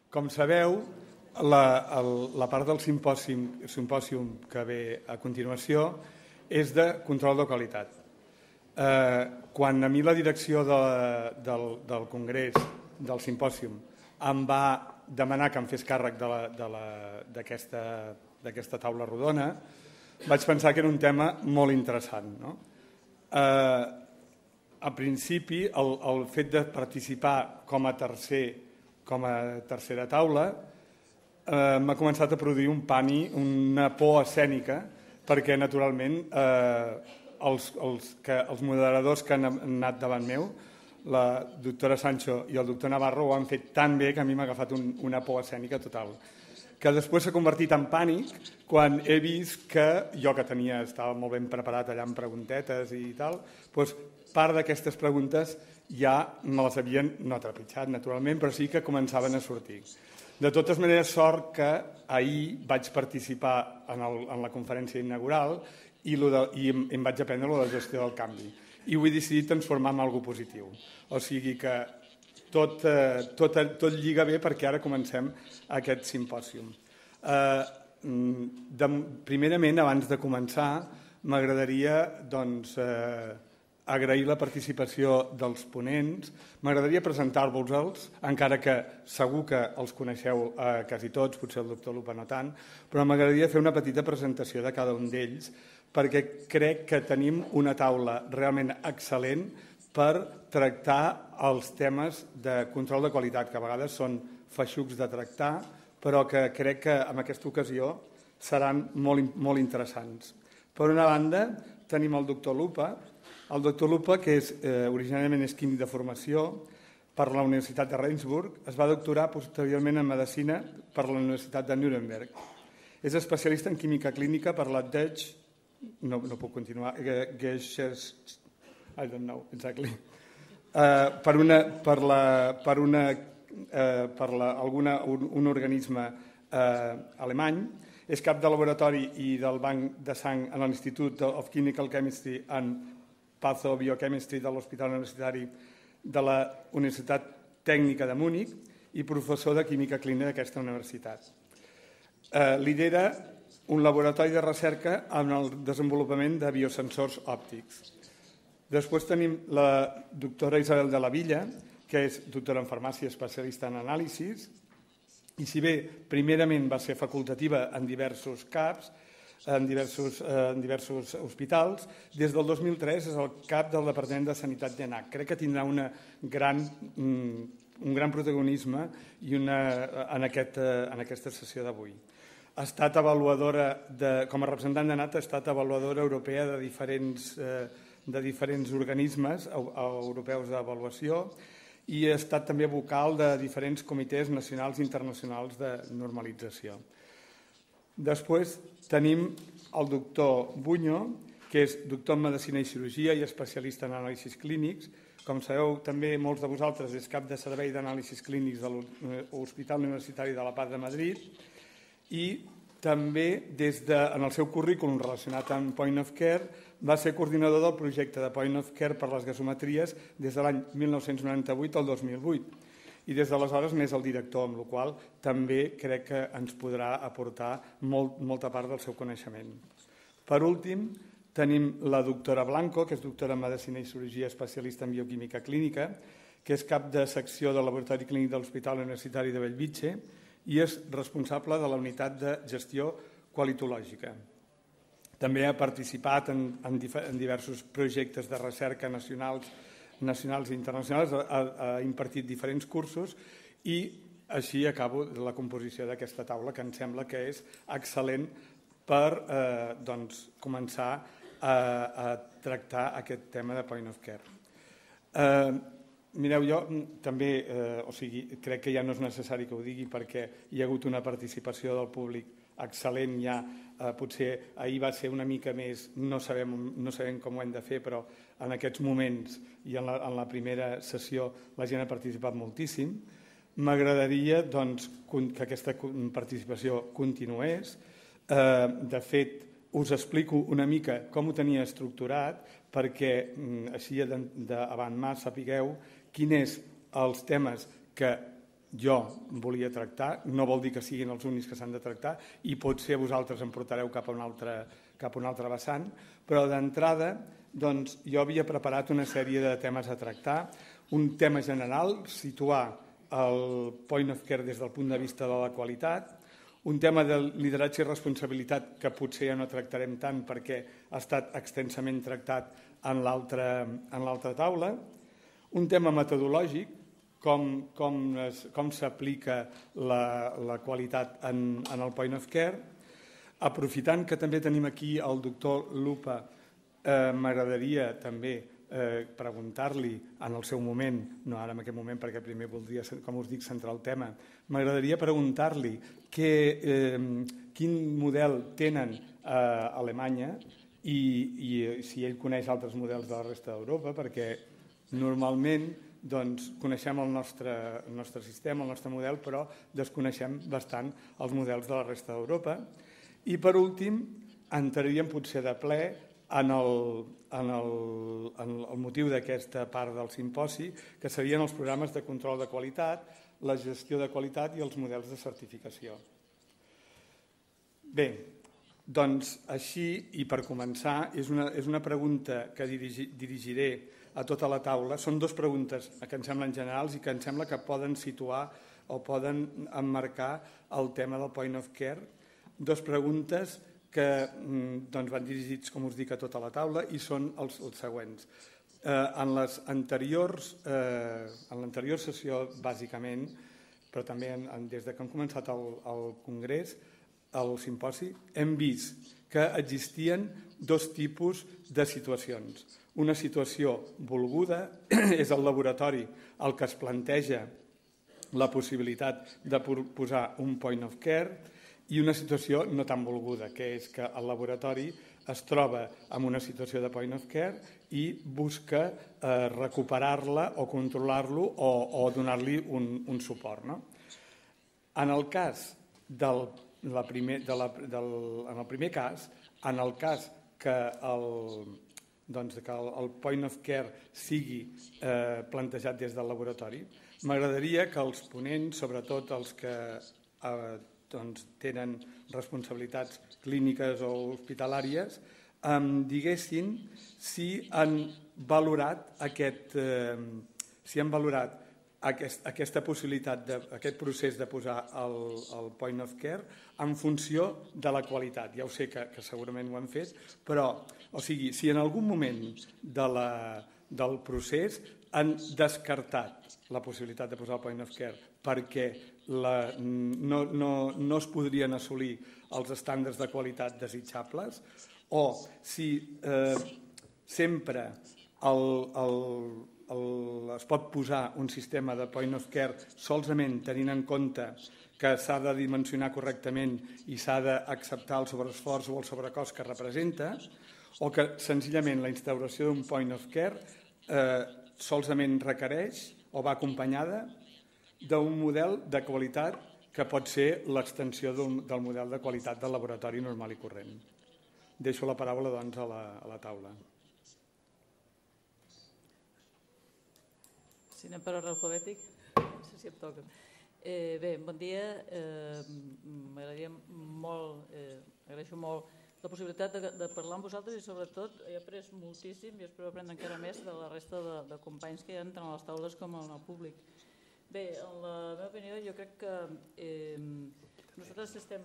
Com sabeu, la part del simpòsium que ve a continuació és de control de qualitat. Quan a mi la direcció del Congrés, del simpòsium, em va demanar que em fes càrrec d'aquesta taula rodona, vaig pensar que era un tema molt interessant. A principi, el fet de participar com a tercera taula m'ha començat a produir un pànic, una por escènica, perquè naturalment els moderadors que han anat davant meu, la doctora Sancho i el doctor Navarro, ho han fet tan bé que a mi m'ha agafat una por escènica total, que després s'ha convertit en pànic quan he vist que jo, que estava molt ben preparat allà amb preguntetes i tal, doncs part d'aquestes preguntes ja me les havien no trepitjat, naturalment, però sí que començaven a sortir. De totes maneres, sort que ahir vaig participar en la conferència inaugural i em vaig aprendre la gestió del canvi. I ho he decidit transformar en alguna cosa positiu. O sigui que tot lliga bé perquè ara comencem aquest simpòsium. Primerament, abans de començar, m'agradaria agrair la participació dels ponents. M'agradaria presentar-vos-els, encara que segur que els coneixeu quasi tots, potser el doctor Lupa no tant, però m'agradaria fer una petita presentació de cada un d'ells, perquè crec que tenim una taula realment excel·lent per tractar els temes de control de qualitat, que a vegades són feixucs de tractar, però que crec que en aquesta ocasió seran molt interessants. Per una banda, tenim el doctor Lupa. El doctor Lupa, que originàriament és químic de formació per la Universitat de Regensburg, es va doctorar posteriorment en Medicina per la Universitat de Nuremberg. És especialista en química clínica per la Deutsche, no puc continuar, I don't know exactly, per un organisme alemany. És cap de laboratori i del banc de sang a l'Institut of Clinical Chemistry and Pathobiochemistry de l'Hospital Universitari de la Universitat Tècnica de Múnich i professor de química clínica d'aquesta universitat. Lidera un laboratori de recerca en el desenvolupament de biosensors òptics. Després tenim la doctora Isabel de la Villa, que és doctora en farmàcia, especialista en anàlisis, i si bé primerament va ser facultativa en diversos CAPs, en diversos hospitals, des del 2003 és el cap del Departament de Sanitat d'ENAC. Crec que tindrà un gran protagonisme en aquesta sessió d'avui. Ha estat avaluadora, com a representant d'ENAC, ha estat avaluadora europea de diferents organismes europeus d'avaluació i ha estat també vocal de diferents comitès nacionals i internacionals de normalització. Després tenim el doctor Buño, que és doctor en Medicina i Cirurgia i especialista en anàlisis clínics. Com sabeu, també molts de vosaltres és cap de servei d'anàlisis clínics de l'Hospital Universitari de la Paz de Madrid i també en el seu currículum relacionat amb Point of Care va ser coordinador del projecte de Point of Care per les gasometries des de l'any 1998 al 2008. I des d'aleshores n'és el director, amb la qual cosa també crec que ens podrà aportar molta part del seu coneixement. Per últim, tenim la doctora Blanco, que és doctora en Medicina i Cirurgia, especialista en bioquímica clínica, que és cap de secció del Laboratori Clínic de l'Hospital Universitari de Bellvitge i és responsable de la unitat de gestió qualitològica. També ha participat en diversos projectes de recerca nacionals i internacionals, ha impartit diferents cursos i així acabo la composició d'aquesta taula, que em sembla que és excel·lent per començar a tractar aquest tema de Point of Care. Mireu, jo també crec que ja no és necessari que ho digui perquè hi ha hagut una participació del públic excel·lent ja. Potser ahir va ser una mica més, no sabem com ho hem de fer, però en aquests moments i en la primera sessió la gent ha participat moltíssim. M'agradaria que aquesta participació continués. De fet, us explico una mica com ho tenia estructurat perquè així d'avant mà sapigueu quins són els temes que jo volia tractar, no vol dir que siguin els únics que s'han de tractar i potser vosaltres em portareu cap a un altre vessant, però d'entrada doncs, jo havia preparat una sèrie de temes a tractar, un tema general, situar el point of care des del punt de vista de la qualitat, un tema de lideratge i responsabilitat que potser ja no tractarem tant perquè ha estat extensament tractat en l'altra taula, un tema metodològic, com s'aplica la qualitat en el point of care. Aprofitant que també tenim aquí el doctor Lupa, m'agradaria també preguntar-li en el seu moment, no ara en aquest moment perquè primer voldria, com us dic, centrar el tema, m'agradaria preguntar-li quin model tenen a Alemanya i si ell coneix altres models de la resta d'Europa, perquè normalment coneixem el nostre sistema, el nostre model, però desconeixem bastant els models de la resta d'Europa. I per últim, entraríem potser de ple en el motiu d'aquesta part del simposi, que serien els programes de control de qualitat, la gestió de qualitat i els models de certificació. Bé, doncs així, i per començar, és una pregunta que dirigiré a tota la taula. Són dues preguntes que em semblen generals i que em sembla que poden situar o poden emmarcar el tema del point of care. Dues preguntes que van dirigits, com us dic, a tota la taula i són els següents. En l'anterior sessió, bàsicament, però també des que hem començat el congrés, el simposi, hem vist que existien dos tipus de situacions. Una situació volguda és el laboratori el que es planteja la possibilitat de posar un point of care i una situació no tan volguda, que és que el laboratori es troba en una situació de point of care i busca recuperar-la o controlar-lo o donar-li un suport. En el cas del primer cas, en el cas que el point of care sigui plantejat des del laboratori, m'agradaria que els ponents, sobretot els que tenen responsabilitats clíniques o hospitalàries, diguessin si han valorat aquesta possibilitat, aquest procés de posar el point of care en funció de la qualitat. Ja ho sé que segurament ho han fet, però, o sigui, si en algun moment del procés han descartat la possibilitat de posar el point of care perquè no es podrien assolir els estàndards de qualitat desitjables, o si sempre es pot posar un sistema de point of care solament tenint en compte que s'ha de dimensionar correctament i s'ha d'acceptar el sobreesforç o el sobrecost que representa, o que senzillament la instauració d'un point of care solament requereix o va acompanyada d'un model de qualitat que pot ser l'extensió del model de qualitat del laboratori normal i corrent. Deixo la paraula, doncs, a la taula. Si anem per ordre alfabètic, no sé si em toca. Bé, bon dia. M'agradaria molt, agraeixo molt la possibilitat de parlar amb vosaltres i sobretot he après moltíssim i espero aprendre encara més de la resta de companys que hi ha tant a les taules com en el públic. Bé, en la meva opinió jo crec que nosaltres estem...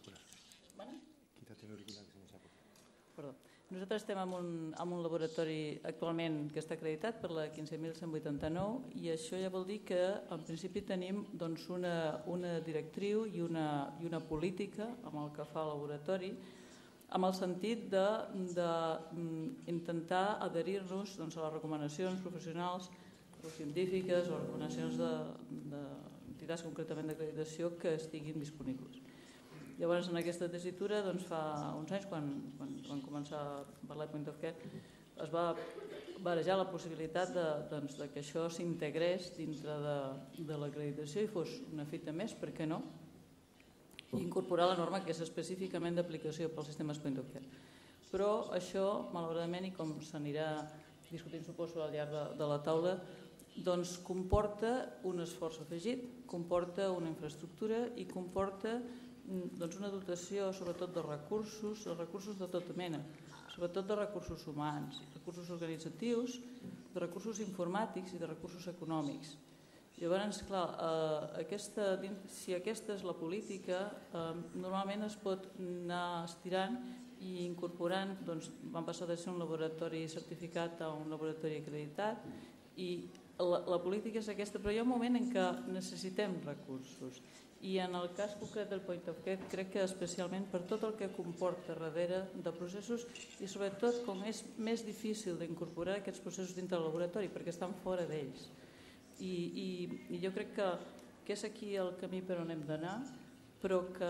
Perdó. Nosaltres estem en un laboratori actualment que està acreditat per la 15.189 i això ja vol dir que en principi tenim una directriu i una política amb el que fa el laboratori amb el sentit d'intentar adherir-nos a les recomanacions professionals o científiques o recomanacions d'entitats concretament d'acreditació que estiguin disponibles. Llavors, en aquesta tessitura, fa uns anys, quan vam començar a parlar de point of care, es va barejar la possibilitat que això s'integrés dintre de l'acreditació i fos una fita més, per què no? I incorporar la norma que és específicament d'aplicació pels sistemes point of care. Però això, malauradament, i com s'anirà discutint, suposo, al llarg de la taula, doncs comporta un esforç afegit, comporta una infraestructura i comporta una dotació sobretot de recursos de tota mena, sobretot de recursos humans, recursos organitzatius, de recursos informàtics i de recursos econòmics. Llavors, clar, si aquesta és la política, normalment es pot anar estirant i incorporant, van passar de ser un laboratori certificat a un laboratori acreditat, i la política és aquesta, però hi ha un moment en què necessitem recursos. I en el cas concret del Point of Care, crec que especialment per tot el que comporta darrere de processos i sobretot com és més difícil d'incorporar aquests processos dintre del laboratori perquè estan fora d'ells. I jo crec que és aquí el camí per on hem d'anar, però que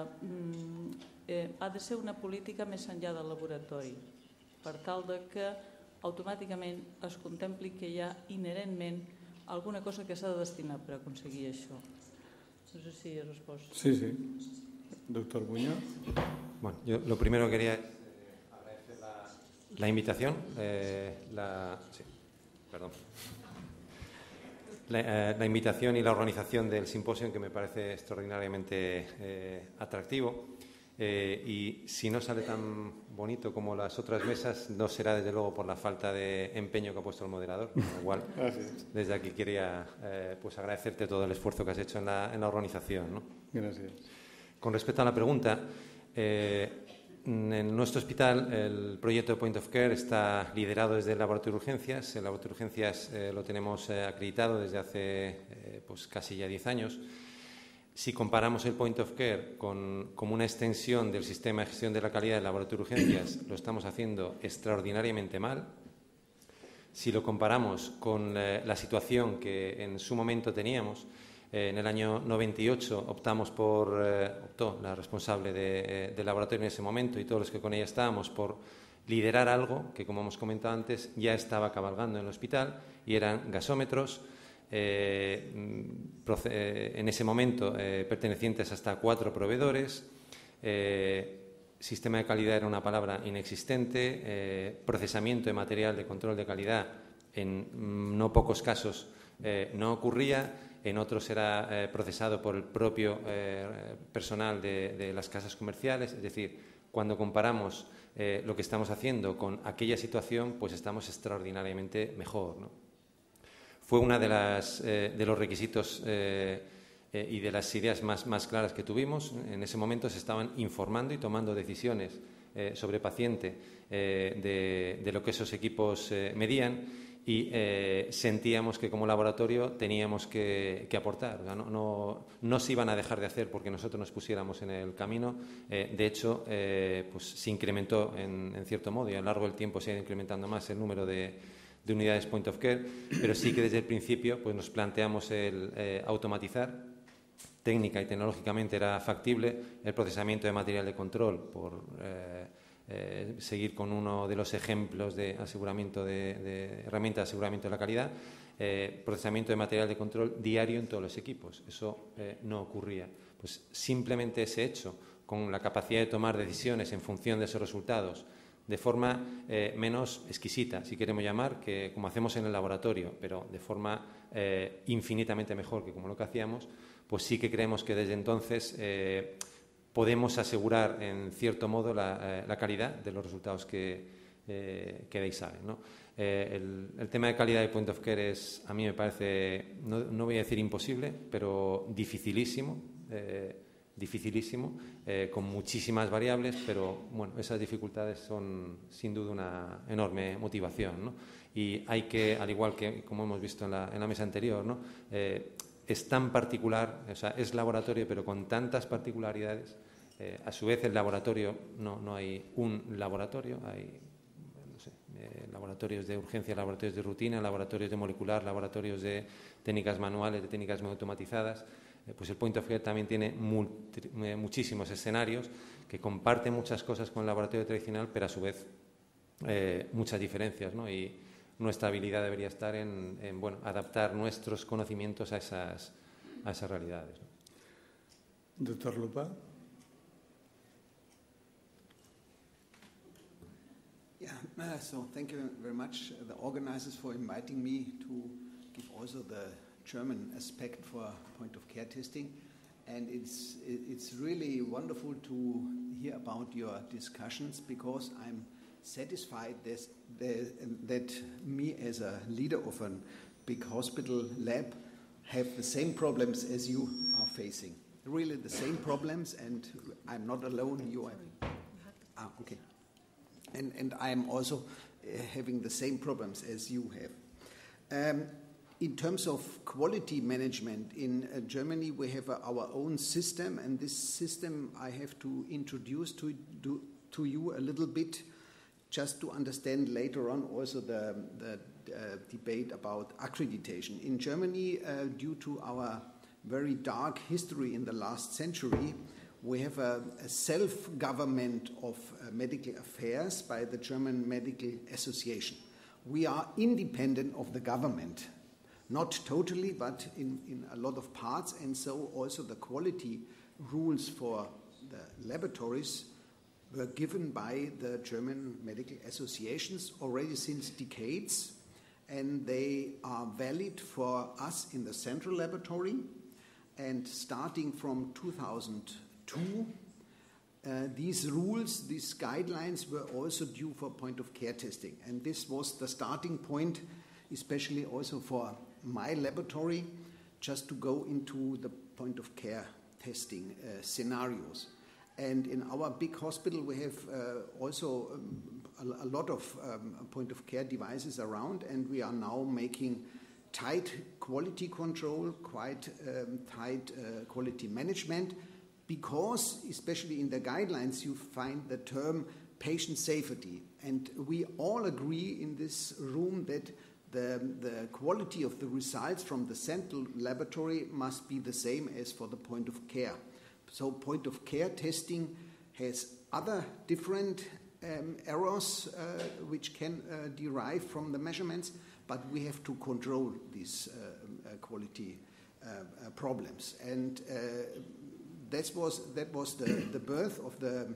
ha de ser una política més enllà del laboratori, per tal de que automàticament es contempli que hi ha inherentment alguna cosa que s'ha de destinar per aconseguir això. No sé si he respost. Sí, sí. Doctor Buño. Bueno, yo lo primero que quería agradecer la invitación, la invitación y la organización del simposio, que me parece extraordinariamente atractivo. Y si no sale tan bonito como las otras mesas, no será desde luego por la falta de empeño que ha puesto el moderador. Igual, desde aquí quería agradecerte todo el esfuerzo que has hecho en la organización, ¿no? Gracias. Con respecto a la pregunta, en nuestro hospital el proyecto de Point of Care está liderado desde el Laboratorio de Urgencias. El Laboratorio de Urgencias lo tenemos acreditado desde hace casi ya 10 años. Si comparamos el Point of Care como una extensión del sistema de gestión de la calidad del Laboratorio de Urgencias, lo estamos haciendo extraordinariamente mal. Si lo comparamos con la situación que en su momento teníamos, en el año 98 optó la responsable del laboratorio en ese momento y todos los que con ella estábamos por liderar algo que, como hemos comentado antes, ya estaba cabalgando en el hospital, y eran gasómetros, en ese momento pertenecientes hasta 4 proveedores, sistema de calidad era una palabra inexistente, procesamiento de material de control de calidad en no pocos casos no ocurría, en otros era procesado por el propio personal de las casas comerciales. Es decir, cuando comparamos lo que estamos haciendo con aquella situación, pues estamos extraordinariamente mejor, ¿no? Fue una de los requisitos y de las ideas más claras que tuvimos. En ese momento se estaban informando y tomando decisiones sobre paciente de lo que esos equipos medían, y sentíamos que como laboratorio teníamos que aportar. O sea, no se iban a dejar de hacer porque nosotros nos pusiéramos en el camino. De hecho, se incrementó en cierto modo, y a lo largo del tiempo se ha ido incrementando más el número de unidades Point of Care, pero sí que desde el principio nos planteamos el automatizar. Técnica y tecnológicamente era factible el procesamiento de material de control, por seguir con uno de los ejemplos de aseguramiento de herramientas de aseguramiento de la calidad, procesamiento de material de control diario en todos los equipos. Eso no ocurría. Pues simplemente ese hecho, con la capacidad de tomar decisiones en función de esos resultados, de forma menos exquisita, si queremos llamar, que como hacemos en el laboratorio, pero de forma infinitamente mejor que como lo que hacíamos, pues sí que creemos que desde entonces podemos asegurar en cierto modo la calidad de los resultados que de ahí salen, ¿no? El tema de calidad de Point of Care es, a mí me parece, no voy a decir imposible, pero dificilísimo, con muchísimas variables, pero bueno, esas dificultades son sin duda una enorme motivación, ¿no? Y hay que, al igual que como hemos visto en la mesa anterior, ¿no? Es tan particular, o sea, es laboratorio pero con tantas particularidades. A su vez el laboratorio, no hay un laboratorio, hay laboratorios de urgencia, laboratorios de rutina, laboratorios de molecular, laboratorios de técnicas manuales, de técnicas muy automatizadas. Pues el Point of Care también tiene muchísimos escenarios que comparten muchas cosas con el laboratorio tradicional, pero a su vez muchas diferencias, ¿no? Y nuestra habilidad debería estar en adaptar nuestros conocimientos a esas realidades, ¿no? Doctor Lupa. Yeah, so thank you very much, the organizers, for inviting me to give also the German aspect for point-of-care testing. And it's really wonderful to hear about your discussions, because I'm satisfied that me as a leader of a big hospital lab have the same problems as you are facing. Really the same problems, and I'm not alone. You are. Okay. And I'm also having the same problems as you have. In terms of quality management in Germany, we have our own system, and this system I have to introduce to you a little bit, just to understand later on also the debate about accreditation. In Germany, due to our very dark history in the last century, we have a self-government of medical affairs by the German Medical Association. We are independent of the government. Not totally, but in a lot of parts, and so also the quality rules for the laboratories were given by the German medical associations already since decades, and they are valid for us in the central laboratory. And starting from 2002, these rules, these guidelines were also due for point-of-care testing, and this was the starting point, especially also for my laboratory, just to go into the point-of-care testing scenarios. And in our big hospital, we have also a lot of point-of-care devices around, and we are now making tight quality control, quite tight quality management, because especially in the guidelines you find the term patient safety. And we all agree in this room that the quality of the results from the central laboratory must be the same as for the point of care. So point of care testing has other different errors which can derive from the measurements, but we have to control these quality problems. And that was the birth of the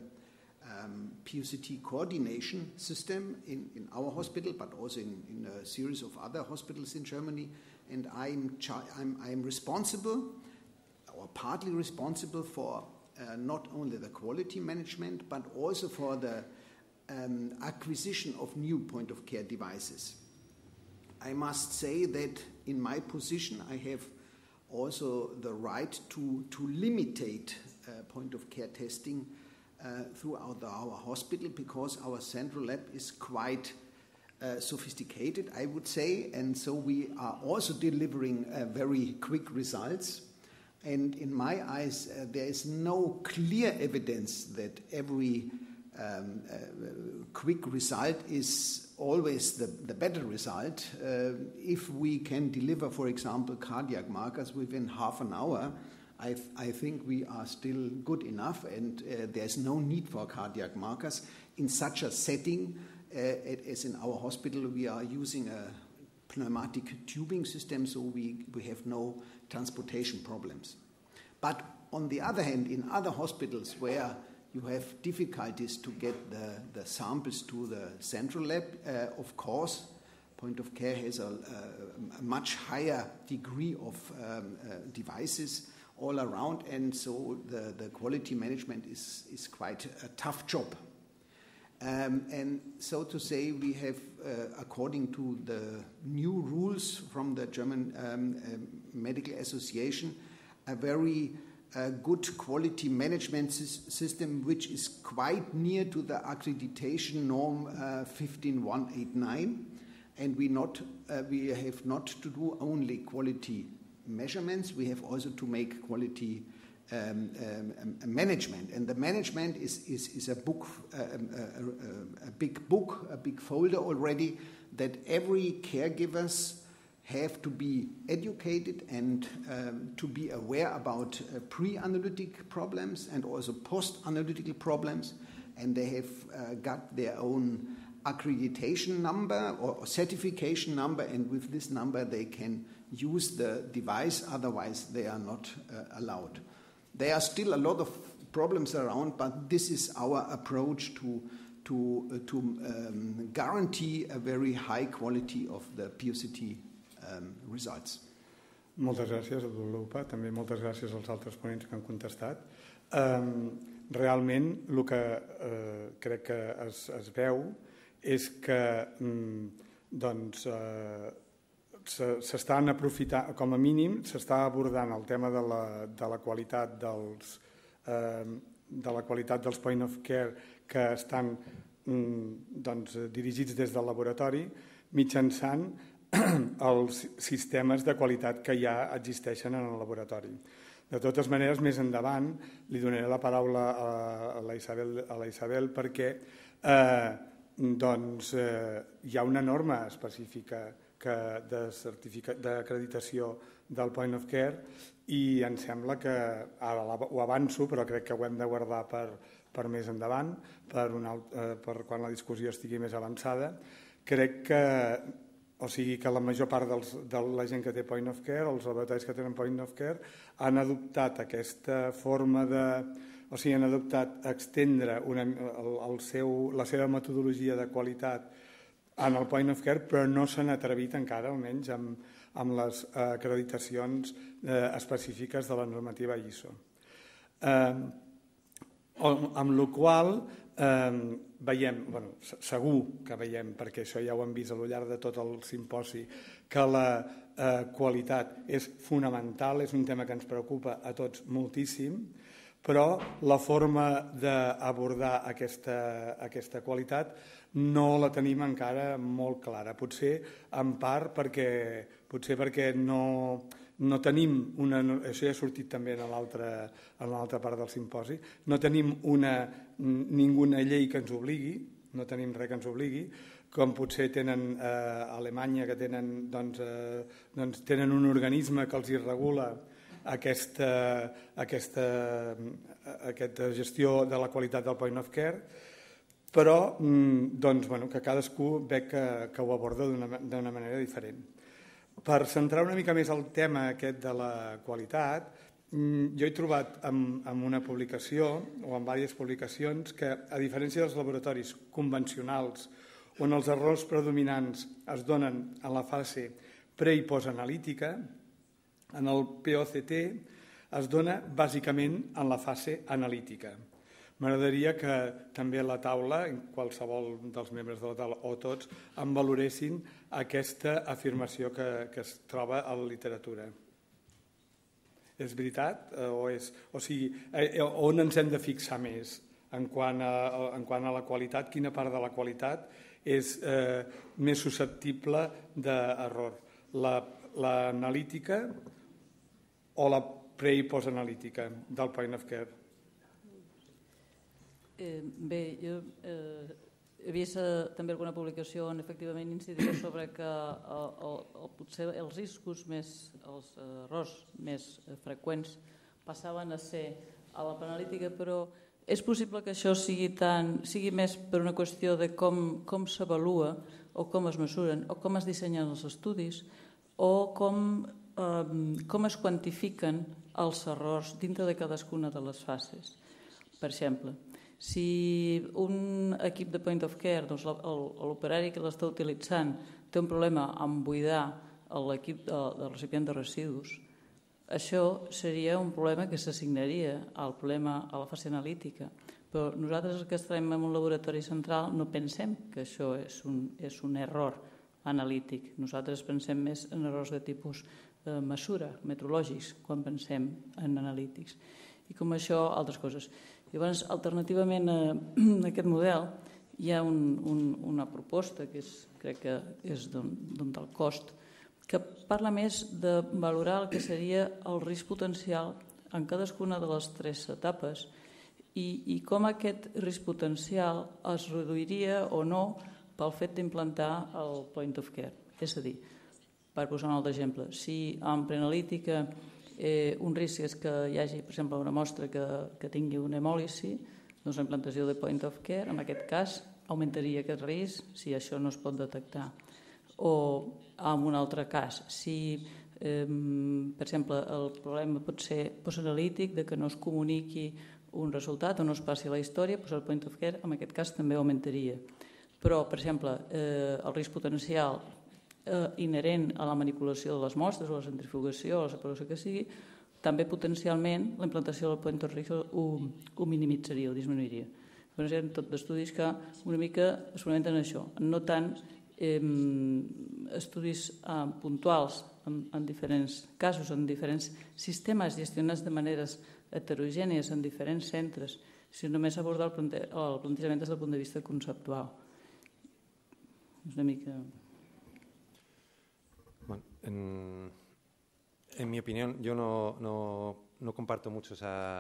POCT coordination system in our hospital, but also in a series of other hospitals in Germany. And I'm responsible, or partly responsible, for not only the quality management, but also for the acquisition of new point-of-care devices. I must say that in my position I have also the right to limitate point-of-care testing throughout our hospital, because our central lab is quite sophisticated, I would say, and so we are also delivering very quick results. And in my eyes, there is no clear evidence that every quick result is always the better result. If we can deliver, for example, cardiac markers within half an hour, I think we are still good enough, and there's no need for cardiac markers. In such a setting as in our hospital, we are using a pneumatic tubing system, so we have no transportation problems. But on the other hand, in other hospitals where you have difficulties to get the samples to the central lab, of course, point of care has a much higher degree of devices all around, and so the quality management is quite a tough job. And so to say, we have, according to the new rules from the German Medical Association, a very good quality management system, which is quite near to the accreditation norm 15189. And we have not to do only quality measurements, we have also to make quality management. And the management is a book, a big book, a big folder already, that every caregivers have to be educated and to be aware about pre-analytic problems and also post-analytical problems. And they have got their own accreditation number or certification number, and with this number they can use the device, otherwise they are not allowed. There are still a lot of problems around, but this is our approach to guarantee a very high quality of the POCT results. Moltes gràcies, Abdul-Lupa. També moltes gràcies als altres ponents que han contestat. Realment, el que crec que es veu és que s'estan aprofitant, com a mínim, s'està abordant el tema de la qualitat dels point of care que estan dirigits des del laboratori mitjançant els sistemes de qualitat que ja existeixen en el laboratori. De totes maneres, més endavant, li donaré la paraula a la Isabel perquè hi ha una norma específica d'acreditació del point of care i em sembla que, ara ho avanço, però crec que ho hem de guardar per més endavant, per quan la discussió estigui més avançada. Crec que la major part de la gent que té point of care, els laboratoris que tenen point of care, han adoptat aquesta forma han adoptat extendre la seva metodologia de qualitat en el point of care, però no s'han atrevit encara, almenys amb les acreditacions específiques de la normativa ISO. Amb la qual veiem, segur que veiem, perquè això ja ho hem vist al llarg de tot el simposi, que la qualitat és fonamental, és un tema que ens preocupa a tots moltíssim, però la forma d'abordar aquesta qualitat no la tenim encara molt clara. Potser en part perquè no tenim això ja ha sortit també en l'altra part del simposi, no tenim ninguna llei que ens obligui, no tenim res que ens obligui, com potser tenen a Alemanya, que tenen un organisme que els hi regula aquesta gestió de la qualitat del point of care, però que cadascú veig que ho aborda d'una manera diferent. Per centrar una mica més el tema aquest de la qualitat, jo he trobat en una publicació o en diverses publicacions que, a diferència dels laboratoris convencionals on els errors predominants es donen en la fase pre- i postanalítica, en el POCT es dona bàsicament en la fase analítica. M'agradaria que també a la taula, qualsevol dels membres de la taula o tots, en valoressin aquesta afirmació que es troba a la literatura. És veritat? On ens hem de fixar més en quant a la qualitat? Quina part de la qualitat és més susceptible d'error? L'analítica o la pre- i postanalítica del point of care? Bé, jo he vist també alguna publicació on efectivament incidia sobre que potser els riscos els errors més freqüents passaven a ser a la penalítica, però és possible que això sigui més per una qüestió de com s'avalua o com es mesuren o com es dissenyen els estudis o com es quantifiquen els errors dintre de cadascuna de les fases. Per exemple, si un equip de point of care, l'operari que l'està utilitzant té un problema amb buidar l'equip del recipient de residus, això seria un problema que s'assignaria al problema a la fase analítica. Però nosaltres que estarem en un laboratori central no pensem que això és un error analític. Nosaltres pensem més en errors de tipus mesura, metrològics, quan pensem en analítics. I com això, altres coses. Llavors, alternativament a aquest model, hi ha una proposta que crec que és del cost, que parla més de valorar el que seria el risc potencial en cadascuna de les 3 etapes i com aquest risc potencial es reduiria o no pel fet d'implantar el point of care. És a dir, per posar un altre exemple, si en preanalítica un risc és que hi hagi, per exemple, una mostra que tingui una hemòlisi, doncs la implantació de point of care, en aquest cas, augmentaria aquest risc si això no es pot detectar. O en un altre cas, si, per exemple, el problema pot ser postanalític, de que no es comuniqui un resultat o no es passi a la història, doncs el point of care en aquest cas també augmentaria. Però, per exemple, el risc potencial inherent a la manipulació de les mostres, o la centrifugació, o la separació que sigui, també potencialment la implantació del point of risk ho minimitzaria, ho disminuiria. Però hi ha tot d'estudis que una mica es fonamenten en això, no tant estudis puntuals en diferents casos, en diferents sistemes gestionats de maneres heterogènies en diferents centres, sinó només abordar el plantejament des del punt de vista conceptual. És una mica... Bueno, en mi opinión, yo no comparto mucho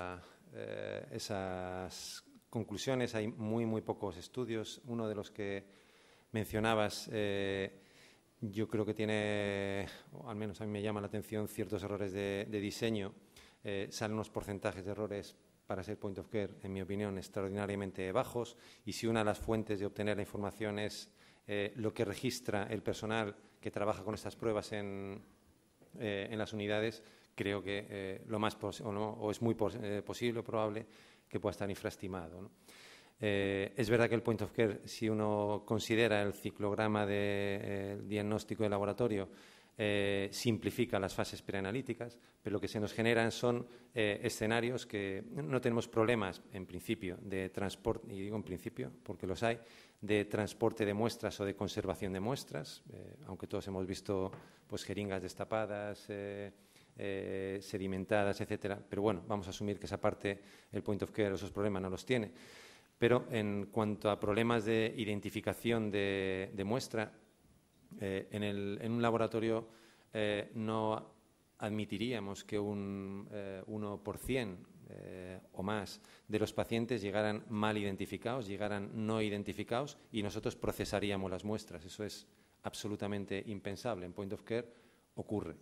esas conclusiones. Hay muy pocos estudios. Uno de los que mencionabas, yo creo que tiene, o al menos a mí me llama la atención, ciertos errores de diseño. Salen unos porcentajes de errores para ser point of care, en mi opinión, extraordinariamente bajos. Y si una de las fuentes de obtener la información es lo que registra el personal que trabaja con estas pruebas en las unidades, creo que lo más o es muy posible o probable que pueda estar infraestimado, ¿no? Es verdad que el point of care, si uno considera el ciclograma del diagnóstico de laboratorio, simplifica las fases preanalíticas, pero lo que se nos generan son escenarios que no tenemos problemas, en principio, de transporte, y digo en principio porque los hay, de transporte de muestras o de conservación de muestras, aunque todos hemos visto pues, jeringas destapadas, sedimentadas, etcétera, pero bueno, vamos a asumir que esa parte, el point of care, esos problemas no los tiene. Pero en cuanto a problemas de identificación de muestra, en un laboratorio no admitiríamos que un 1% o más de los pacientes llegaran mal identificados, llegaran no identificados y nosotros procesaríamos las muestras. Eso es absolutamente impensable. En point of care ocurre.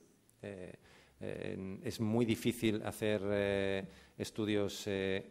Es muy difícil hacer estudios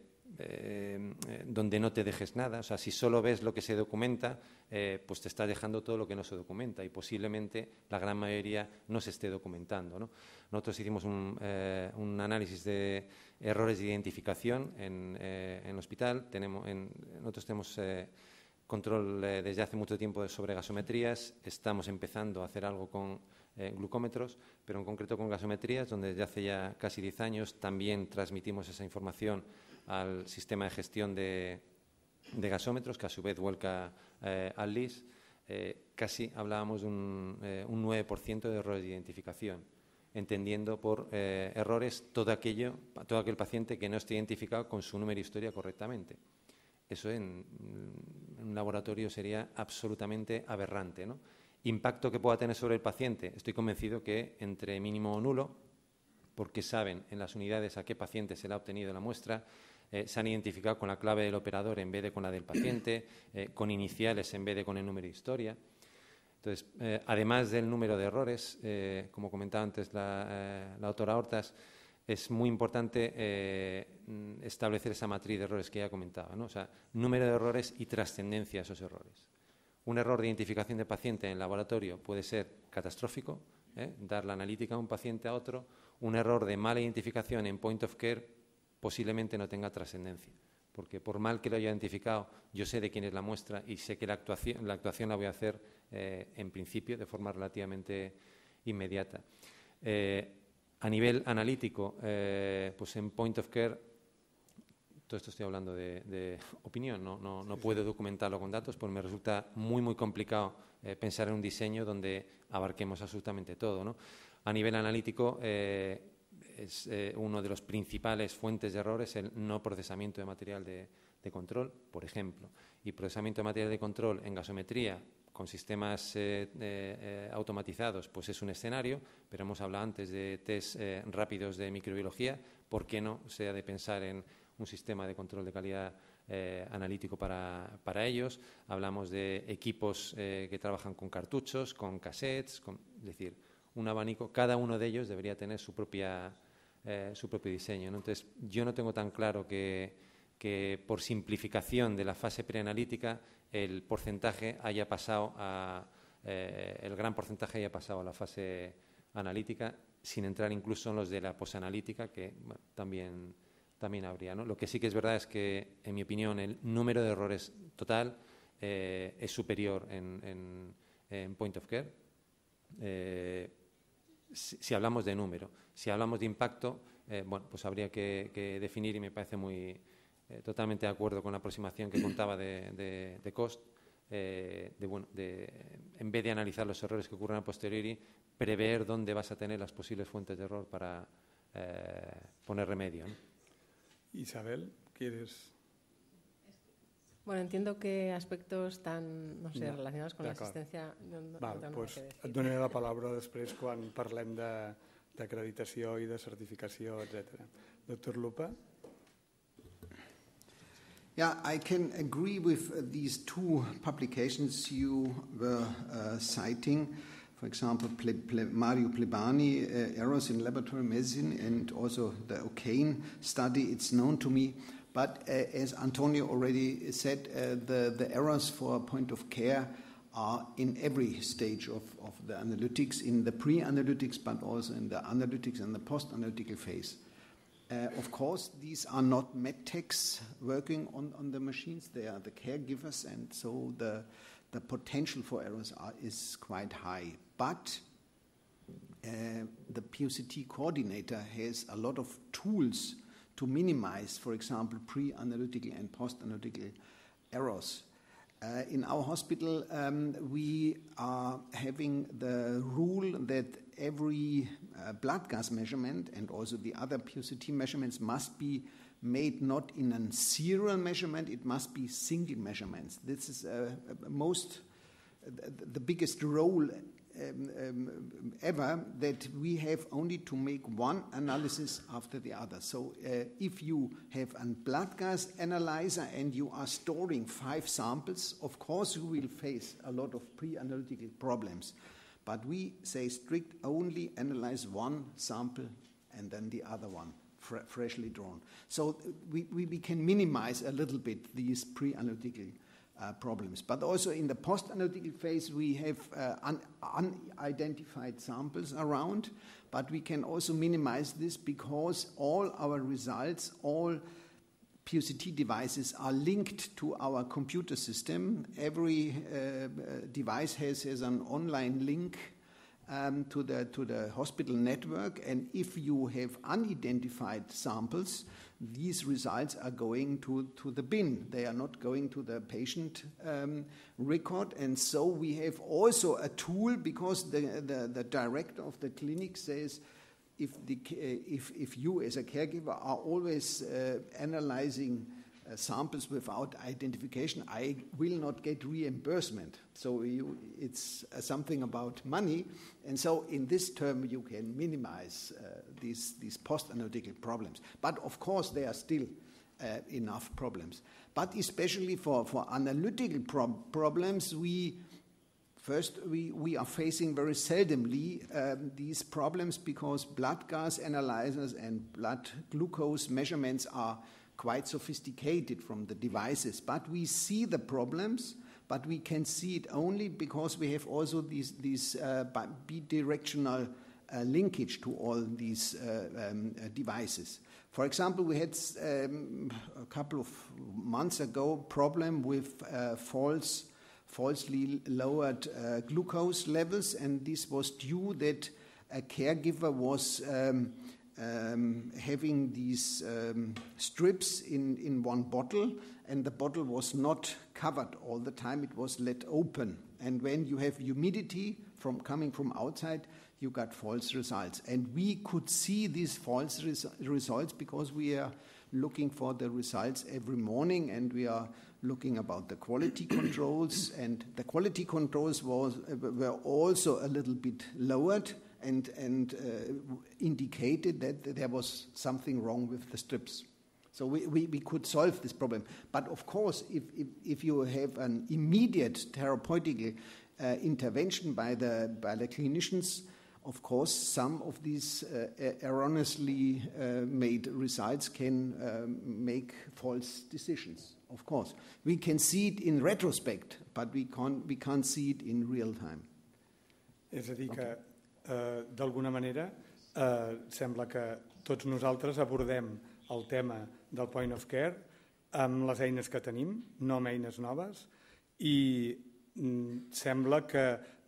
donde no te dejes nada. O sea, si solo ves lo que se documenta, pues te estás dejando todo lo que no se documenta y posiblemente la gran mayoría no se esté documentando, ¿no? Nosotros hicimos un análisis de errores de identificación en el hospital. Nosotros tenemos control desde hace mucho tiempo sobre gasometrías. Estamos empezando a hacer algo con glucómetros, pero en concreto con gasometrías, donde desde hace ya casi 10 años también transmitimos esa información al sistema de gestión de gasómetros, que a su vez vuelca al LIS. Casi hablábamos de un 9% de errores de identificación, entendiendo por errores todo aquel paciente que no esté identificado con su número de historia correctamente. Eso en un laboratorio sería absolutamente aberrante, ¿no? Impacto que pueda tener sobre el paciente, estoy convencido que entre mínimo o nulo, porque saben en las unidades a qué paciente se le ha obtenido la muestra, se han identificado con la clave del operador en vez de con la del paciente, con iniciales en vez de con el número de historia. Entonces, además del número de errores, como comentaba antes la doctora Hortas, es muy importante establecer esa matriz de errores que ya comentaba, ¿no? O sea, número de errores y trascendencia a esos errores. Un error de identificación de paciente en el laboratorio puede ser catastrófico, dar la analítica a un paciente a otro. Un error de mala identificación en point of care posiblemente no tenga trascendencia, porque por mal que lo haya identificado, yo sé de quién es la muestra y sé que la actuación la voy a hacer en principio de forma relativamente inmediata. A nivel analítico, pues en point of care, todo esto estoy hablando de opinión, no puedo documentarlo con datos, pues me resulta muy complicado pensar en un diseño donde abarquemos absolutamente todo, ¿no? A nivel analítico, es uno de los principales fuentes de errores el no procesamiento de material de control, por ejemplo. Y procesamiento de material de control en gasometría con sistemas automatizados, pues es un escenario, pero hemos hablado antes de test rápidos de microbiología. ¿Por qué no se ha de pensar en un sistema de control de calidad analítico para ellos? Hablamos de equipos que trabajan con cartuchos, con cassettes, es decir, un abanico. Cada uno de ellos debería tener su propio diseño, ¿no? Entonces, yo no tengo tan claro que por simplificación de la fase preanalítica el porcentaje haya pasado el gran porcentaje haya pasado a la fase analítica, sin entrar incluso en los de la posanalítica, que bueno, también habría, ¿no? Lo que sí que es verdad es que, en mi opinión, el número de errores total es superior en point of care. si hablamos de número. Si hablamos de impacto, bueno, pues habría que definir, y me parece totalmente de acuerdo con la aproximación que contaba de cost, en vez de analizar los errores que ocurren a posteriori, prever dónde vas a tener las posibles fuentes de error para poner remedio, ¿no? Isabel, ¿quieres...? Bueno, entiendo que aspectos tan, no sé, relacionados con la asistencia... Val, doncs et donaré la paraula després quan parlem d'acreditació i de certificació, etc. Dr. Lupa? Yeah, I can agree with these two publications you were citing. For example, Mario Plebani, Errors in Laboratory Medicine, and also the O'Kane study. It's known to me. But as Antonio already said, the errors for point of care are in every stage of the analytics, in the pre-analytics, but also in the analytics and the post-analytical phase. Of course, these are not medtechs working on the machines. They are the caregivers, and so the potential for errors is quite high. But the POCT coordinator has a lot of tools to minimize, for example, pre-analytical and post-analytical errors. In our hospital, we are having the rule that every blood gas measurement and also the other POCT measurements must be made not in a serial measurement, it must be single measurements. This is the biggest role ever, that we have only to make one analysis after the other. So if you have a blood gas analyzer and you are storing 5 samples, of course you will face a lot of pre-analytical problems. But we say strict only analyze one sample and then the other one, freshly drawn. So we can minimize a little bit these pre-analytical problems. But also in the post-analytical phase, we have unidentified samples around, but we can also minimize this because all our results, all POCT devices are linked to our computer system. Every device has an online link to the hospital network, and if you have unidentified samples, these results are going to the bin. They are not going to the patient record, and so we have also a tool, because the director of the clinic says, if you as a caregiver are always analyzing samples without identification, I will not get reimbursement. So it's something about money, and so in this term you can minimize these post-analytical problems. But of course there are still enough problems. But especially for analytical problems, we are facing very seldomly these problems, because blood gas analyzers and blood glucose measurements are quite sophisticated from the devices. But we see the problems, but we can see it only because we have also these bidirectional linkage to all these devices. For example, we had a couple of months ago problem with falsely lowered glucose levels, and this was due that a caregiver was having these strips in one bottle, and the bottle was not covered all the time, it was let open. And when you have humidity coming from outside, you got false results. And we could see these false results because we are looking for the results every morning, and we are looking about the quality controls, and the quality controls were also a little bit lowered, and indicated that there was something wrong with the strips. So we could solve this problem. But of course, if you have an immediate therapeutic intervention by the clinicians, of course, some of these erroneously made results can make false decisions. Of course, we can see it in retrospect, but we can't see it in real time. És a dir que d'alguna manera sembla que tots nosaltres abordem el tema del point of care amb les eines que tenim, no amb eines noves, i sembla que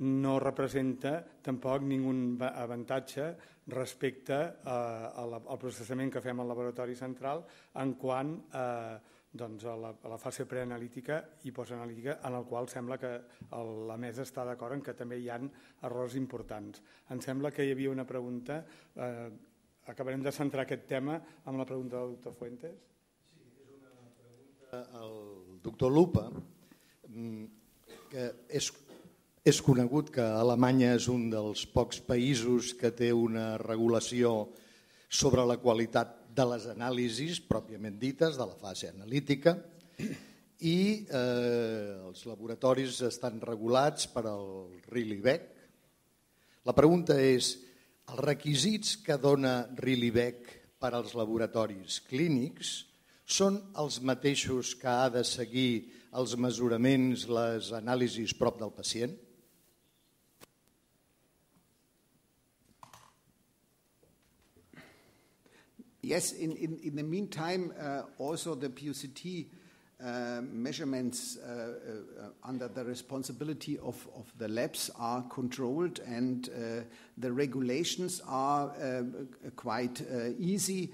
no representa tampoc ningun avantatge respecte al processament que fem al laboratori central en quant a la fase preanalítica i postanalítica, en el qual sembla que la mesa està d'acord en que també hi ha errors importants. Em sembla que hi havia una pregunta. Acabarem de centrar aquest tema amb la pregunta del doctor Fuentes. Sí, és una pregunta al doctor Lupa, que és conegut que Alemanya és un dels pocs països que té una regulació sobre la qualitat de les anàlisis pròpiament dites, de la fase analítica, i els laboratoris estan regulats per al RILI-BEC. La pregunta és, els requisits que dona RILI-BEC per als laboratoris clínics són els mateixos que ha de seguir els mesuraments, les anàlisis prop del pacient? Yes, in the meantime, also the PUCT measurements under the responsibility of the labs are controlled, and the regulations are quite easy.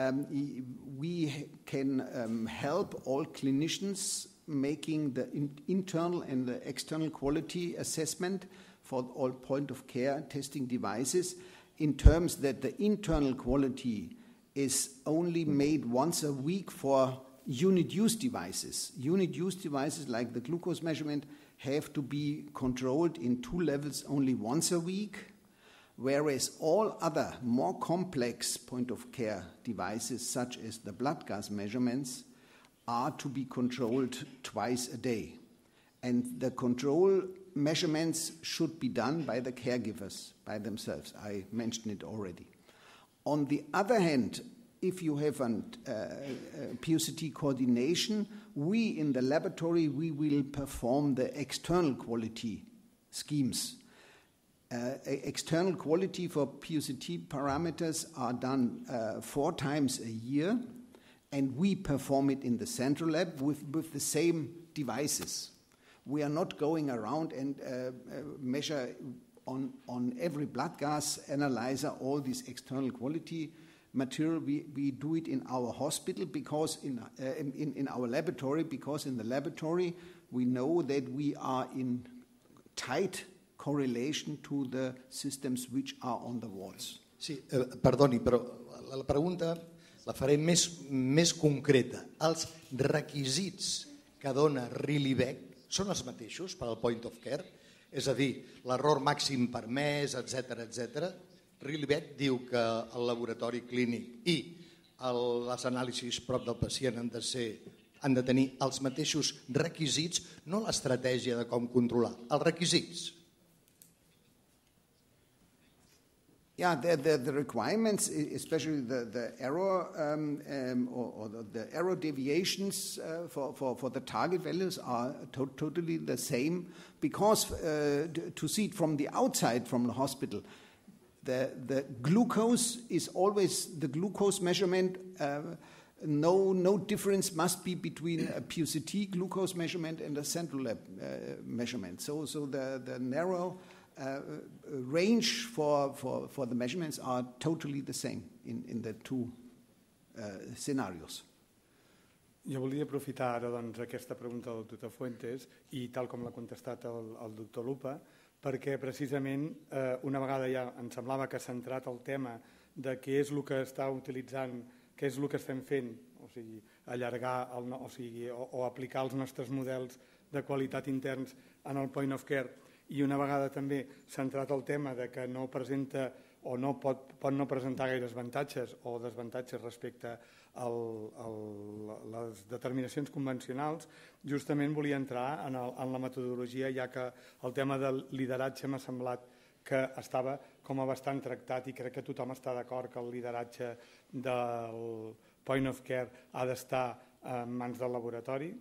We can help all clinicians making the internal and the external quality assessment for all point-of-care testing devices in terms that the internal quality is only made once a week for unit-use devices. Unit-use devices like the glucose measurement have to be controlled in 2 levels only once a week, whereas all other more complex point-of-care devices, such as the blood gas measurements, are to be controlled twice a day. And the control measurements should be done by the caregivers, by themselves. I mentioned it already. On the other hand, if you have a PUCT coordination, we in the laboratory, we will perform the external quality schemes. External quality for PUCT parameters are done 4 times a year, and we perform it in the central lab with the same devices. We are not going around and measure on every blood gas analyzer all this external quality material. We do it in our hospital because in our laboratory, because in the laboratory we know that we are in tight correlation to the systems which are on the wards. Sí, perdoni, però la pregunta la faré més concreta. Els requisits que dona RILI-BEC són els mateixos per al point of care? És a dir, l'error màxim permès, etc. RILI-BEC diu que el laboratori clínic i les anàlisis prop del pacient han de tenir els mateixos requisits, no l'estratègia de com controlar, els requisits. Yeah, the requirements, especially the error or the error deviations for the target values are totally the same, because to see it from the outside, from the hospital, the glucose is always the glucose measurement. No difference must be between a PUCT glucose measurement and a central lab measurement. So the narrow range for the measurements are totally the same in the 2 scenarios. Jo volia aprofitar ara aquesta pregunta del doctor Fuentes i tal com l'ha contestat el doctor Lupa, perquè precisament una vegada ja em semblava que ha centrat el tema de què és el que està utilitzant, què és el que estem fent, o sigui, allargar o aplicar els nostres models de qualitat interns en el point of care, i una vegada també centrat el tema de que no presenta o no pot no presentar gaires avantatges o desavantatges respecte a les determinacions convencionals, justament volia entrar en la metodologia, ja que el tema del lideratge m'ha semblat que estava com a bastant tractat, i crec que tothom està d'acord que el lideratge del point of care ha d'estar en mans del laboratori, que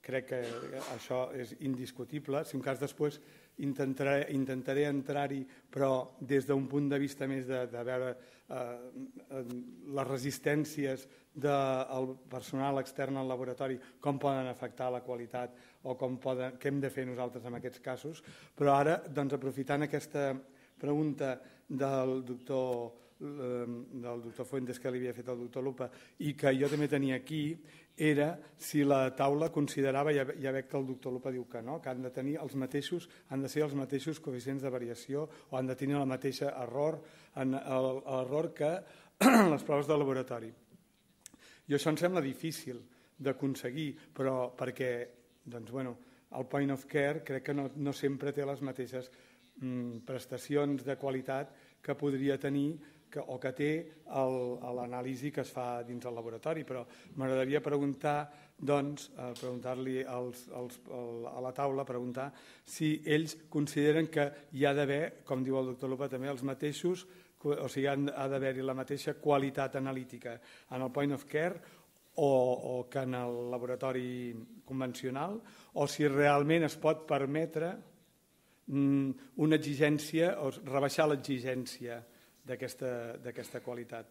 crec que això és indiscutible. Si un cas després intentaré entrar-hi, però des d'un punt de vista més de veure les resistències del personal extern al laboratori, com poden afectar la qualitat o què hem de fer nosaltres en aquests casos. Però ara, doncs, aprofitant aquesta pregunta del doctor Fuentes que li havia fet el doctor Lupa i que jo també tenia aquí, era si la taula considerava, ja veig que el doctor Lupa diu que no, que han de tenir han de ser els mateixos coeficients de variació o han de tenir el mateix error que les proves de laboratori. I això em sembla difícil d'aconseguir, però perquè el point of care crec que no sempre té les mateixes prestacions de qualitat que podria tenir o que té l'anàlisi que es fa dins el laboratori, però m'agradaria preguntar-li a la taula si ells consideren que hi ha d'haver, com diu el doctor Lupa també, els mateixos, o sigui, ha d'haver-hi la mateixa qualitat analítica en el point of care o que en el laboratori convencional, o si realment es pot permetre una exigència o rebaixar l'exigència d'aquesta qualitat.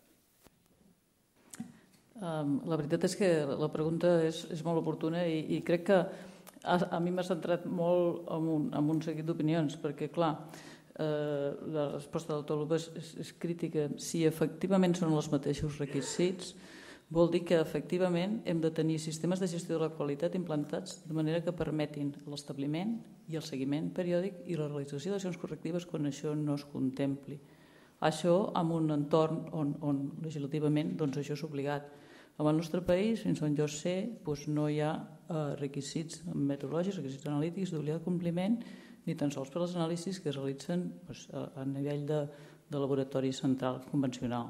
La veritat és que la pregunta és molt oportuna i crec que a mi m'ha centrat molt en un seguit d'opinions, perquè, clar, la resposta del doctor Lupa és crítica. Si efectivament són els mateixos requisits, vol dir que efectivament hem de tenir sistemes de gestió de la qualitat implantats de manera que permetin l'establiment i el seguiment periòdic i la realització d'accions correctives quan això no es contempli. Això en un entorn on legislativament això és obligat. En el nostre país, fins on jo sé, no hi ha requisits metodològics, requisits analítics d'obligat compliment, ni tan sols per les anàlisis que es realitzen a nivell de laboratori central convencional.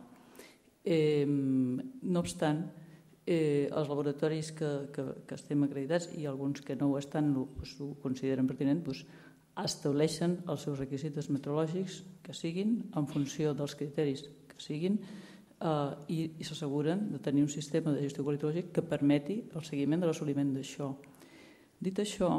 No obstant, els laboratoris que estem acreditats i alguns que no ho estan ho consideren pertinent, estableixen els seus requisits metrològics que siguin en funció dels criteris que siguin i s'asseguren de tenir un sistema de gestió qualitològic que permeti el seguiment de l'assoliment d'això. Dit això,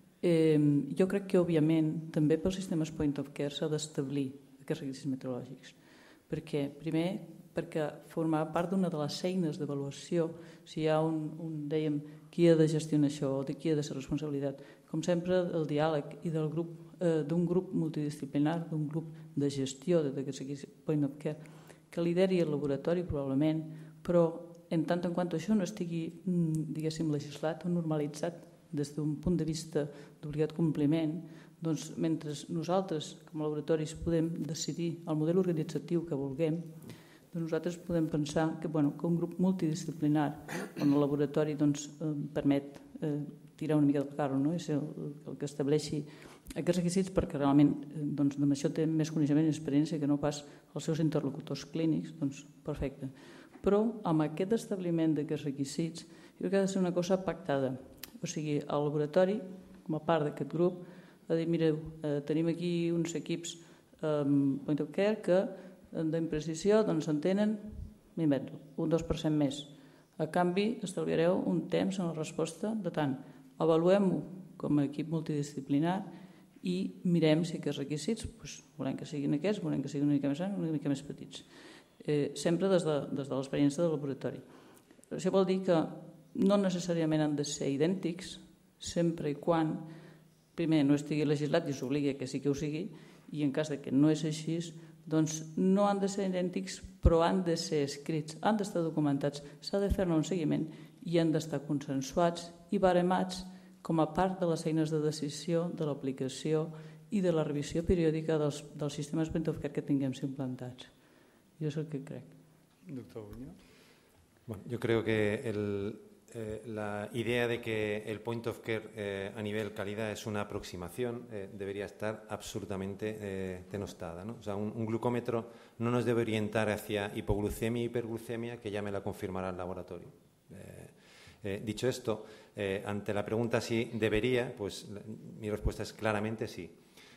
jo crec que òbviament també pels sistemes point of care s'ha d'establir aquests requisits metrològics. Per què? Primer, perquè formava part d'una de les eines d'avaluació. Si hi ha dèiem, qui ha de gestionar això o de qui ha de ser responsabilitat. Com sempre, el diàleg i d'un grup multidisciplinar, d'un grup de gestió d'aquests point of care, que lideri el laboratori probablement, però en tant en quant això no estigui, diguéssim, legislat o normalitzat des d'un punt de vista d'obligat compliment, doncs mentre nosaltres, com a laboratoris, podem decidir el model organitzatiu que vulguem, nosaltres podem pensar que un grup multidisciplinar on el laboratori permet tirar una mica del carro, és el que estableixi aquests requisits perquè realment amb això té més coneixement i experiència que no pas els seus interlocutors clínics, doncs perfecte. Però amb aquest establiment d'aquests requisits jo crec que ha de ser una cosa pactada. O sigui, el laboratori, com a part d'aquest grup, ha de dir, mireu, tenim aquí uns equips point of care que d'imprecisió en tenen, m'invento, un 2% més. A canvi, estalviareu un temps en la resposta de tant. Avaluem-ho com a equip multidisciplinar i mirem si aquests requisits volem que siguin aquests, volem que siguin una mica més grans, una mica més petits. Sempre des de l'experiència del laboratori. Això vol dir que no necessàriament han de ser idèntics, sempre i quan, primer, no estigui legislat i s'obligui que sí que ho sigui, i en cas que no és així, doncs no han de ser idèntics, però han de ser escrits, han d'estar documentats, s'ha de fer-ne un seguiment i han d'estar consensuats i baremats com a part de les eines de decisió, de l'aplicació i de la revisió periòdica dels sistemes point of care que tinguem implantats. Jo és el que crec. Doctor Buño. Bueno, yo creo que la idea de que el point of care a nivel calidad es una aproximación debería estar absolutamente denostada, ¿no? O sea, un glucómetro no nos debe orientar hacia hipoglucemia y hiperglucemia, que ya me la confirmará el laboratorio. Dicho esto, ante la pregunta si debería, pues mi respuesta es claramente sí.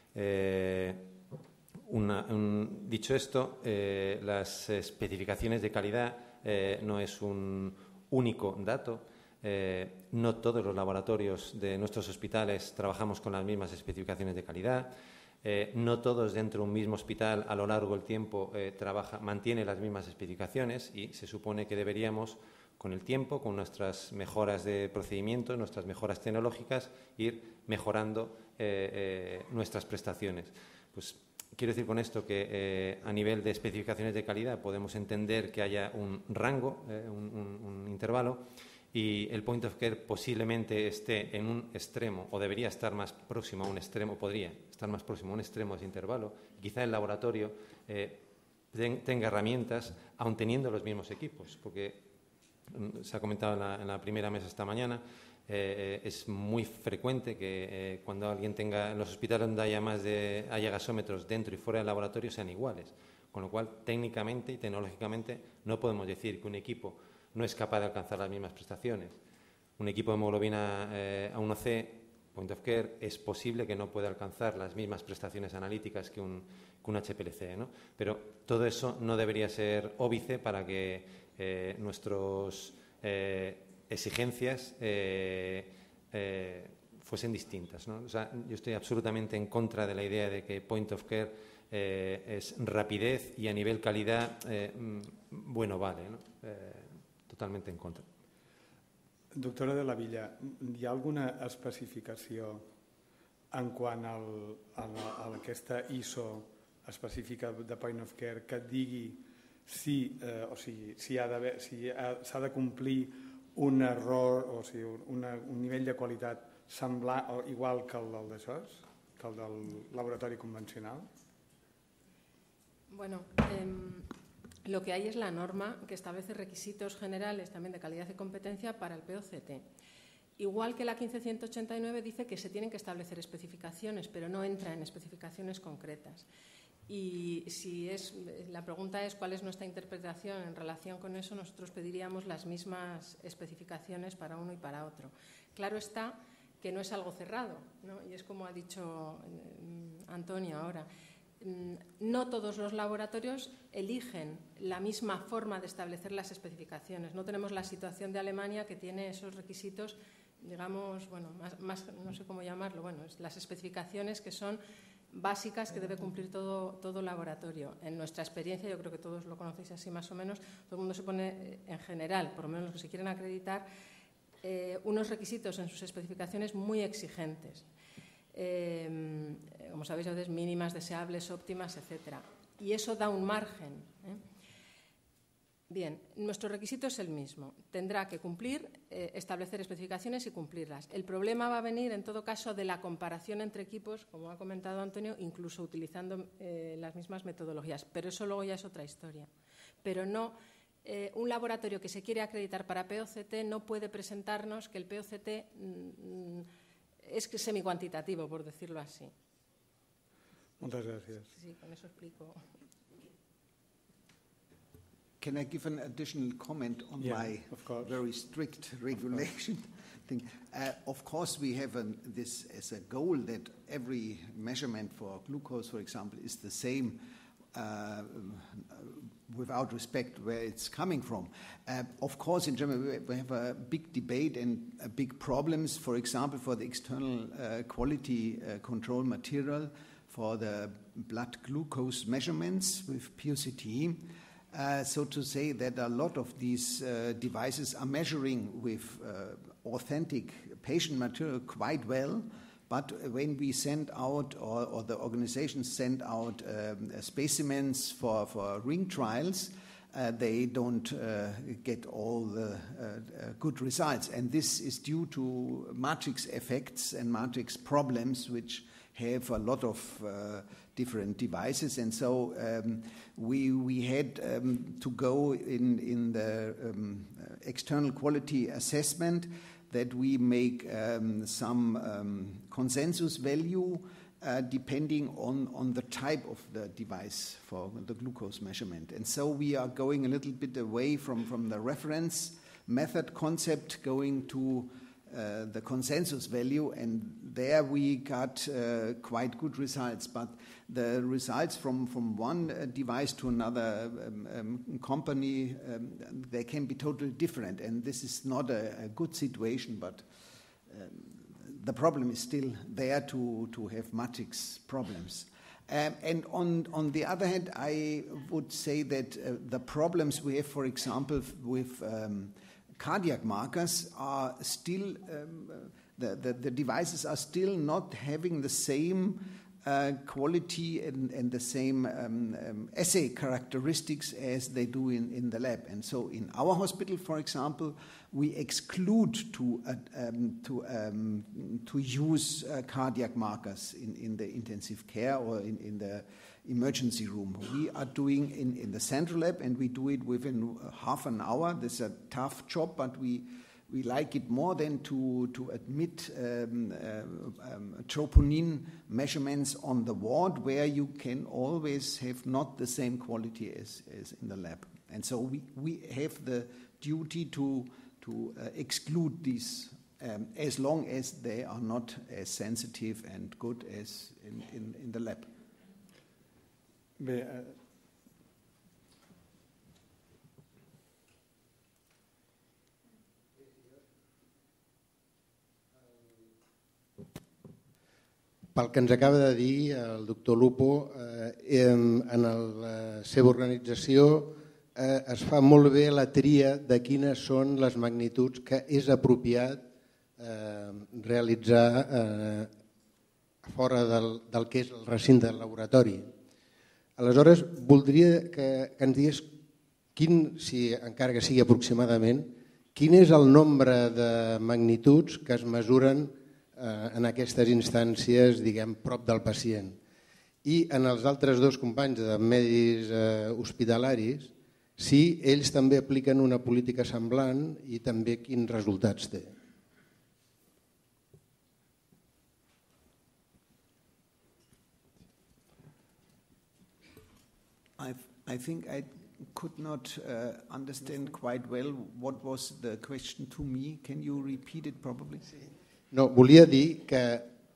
Dicho esto, las especificaciones de calidad no es un único dato. no todos los laboratorios de nuestros hospitales trabajamos con las mismas especificaciones de calidad. No todos dentro de un mismo hospital a lo largo del tiempo mantiene las mismas especificaciones y se supone que deberíamos, con el tiempo, con nuestras mejoras de procedimientos, nuestras mejoras tecnológicas, ir mejorando nuestras prestaciones. Pues quiero decir con esto que a nivel de especificaciones de calidad podemos entender que haya un rango, un intervalo, y el point of care posiblemente esté en un extremo o debería estar más próximo a un extremo, podría estar más próximo a un extremo de ese intervalo. Quizá el laboratorio tenga herramientas, aun teniendo los mismos equipos, porque se ha comentado en la primera mesa esta mañana, es muy frecuente que cuando alguien tenga en los hospitales donde haya gasómetros dentro y fuera del laboratorio sean iguales, con lo cual técnicamente y tecnológicamente no podemos decir que un equipo no es capaz de alcanzar las mismas prestaciones. Un equipo de hemoglobina A1C, point of care, es posible que no pueda alcanzar las mismas prestaciones analíticas que un HPLC, ¿no? Pero todo eso no debería ser óbice para que nuestras exigencias fuesen distintas, ¿no? O sea, yo estoy absolutamente en contra de la idea de que point of care es rapidez y a nivel calidad, bueno, vale, ¿no? Totalmente en contra. Doctora de la Villa, hi ha alguna especificació en quant a aquesta ISO específica de point of care que digui si s'ha de complir un error, o sigui, un nivell de qualitat semblant o igual que el del SOS, que el del laboratori convencional? Bueno, lo que hay es la norma que establece requisitos generales también de calidad y competencia para el POCT. Igual que la 15189 dice que se tienen que establecer especificaciones, pero no entra en especificaciones concretas. Y la pregunta es cuál es nuestra interpretación en relación con eso, nosotros pediríamos las mismas especificaciones para uno y para otro. Claro está que no es algo cerrado, ¿no? Y es como ha dicho Antonio ahora. No todos los laboratorios eligen la misma forma de establecer las especificaciones. No tenemos la situación de Alemania, que tiene esos requisitos, digamos, bueno, más no sé cómo llamarlo, bueno, las especificaciones que son básicas que debe cumplir todo laboratorio. En nuestra experiencia, yo creo que todos lo conocéis así más o menos, todo el mundo se pone en general, por lo menos los que se quieren acreditar, unos requisitos en sus especificaciones muy exigentes. Como sabéis, a veces mínimas, deseables, óptimas, etc. Y eso da un margen. Bien, nuestro requisito es el mismo. Tendrá que cumplir, establecer especificaciones y cumplirlas. El problema va a venir, en todo caso, de la comparación entre equipos, como ha comentado Antonio, incluso utilizando las mismas metodologías. Pero eso luego ya es otra historia. Pero no, un laboratorio que se quiere acreditar para POCT no puede presentarnos que el POCT es semi-cuantitativo, por decirlo así. Muchas gracias. Sí, con eso explico. Can I give an additional comment on my very strict regulation thing? Of course, we have this as a goal that every measurement for glucose, for example, is the same without respect where it's coming from. Of course, in Germany, we have a big debate and big problems, for example, for the external quality control material for the blood glucose measurements with POCT. So to say that a lot of these devices are measuring with authentic patient material quite well, but when we send out, or the organizations send out specimens for ring trials, they don't get all the good results. And this is due to matrix effects and matrix problems, which have a lot of different devices, and so we had to go in the external quality assessment that we make some consensus value depending on the type of the device for the glucose measurement. And so we are going a little bit away from the reference method concept, going to the consensus value, and there we got quite good results. But the results from one device to another company, they can be totally different, and this is not a good situation, but the problem is still there to have matrix problems. And on the other hand, I would say that the problems we have, for example, with cardiac markers are still, the devices are still not having the same quality and the same assay characteristics as they do in the lab. And so in our hospital, for example, we exclude to use cardiac markers in the intensive care or in the emergency room. We are doing in the central lab, and we do it within half an hour. This is a tough job, but we like it more than to admit troponin measurements on the ward, where you can always have not the same quality as in the lab. And so we have the duty to exclude these as long as they are not as sensitive and good as in the lab. Bé, pel que ens acaba de dir el doctor Lupo, en la seva organització es fa molt bé la tria de quines són les magnituds que és apropiat realitzar fora del que és el recinte del laboratori. Aleshores, voldria que ens digués, encara que sigui aproximadament, quin és el nombre de magnituds que es mesuren en aquestes instàncies, diguem, prop del pacient. I en els altres dos companys de medis hospitalaris, si ells també apliquen una política semblant i també quins resultats té. I think I could not understand quite well what was the question to me. Can you repeat it probably? No, volia dir que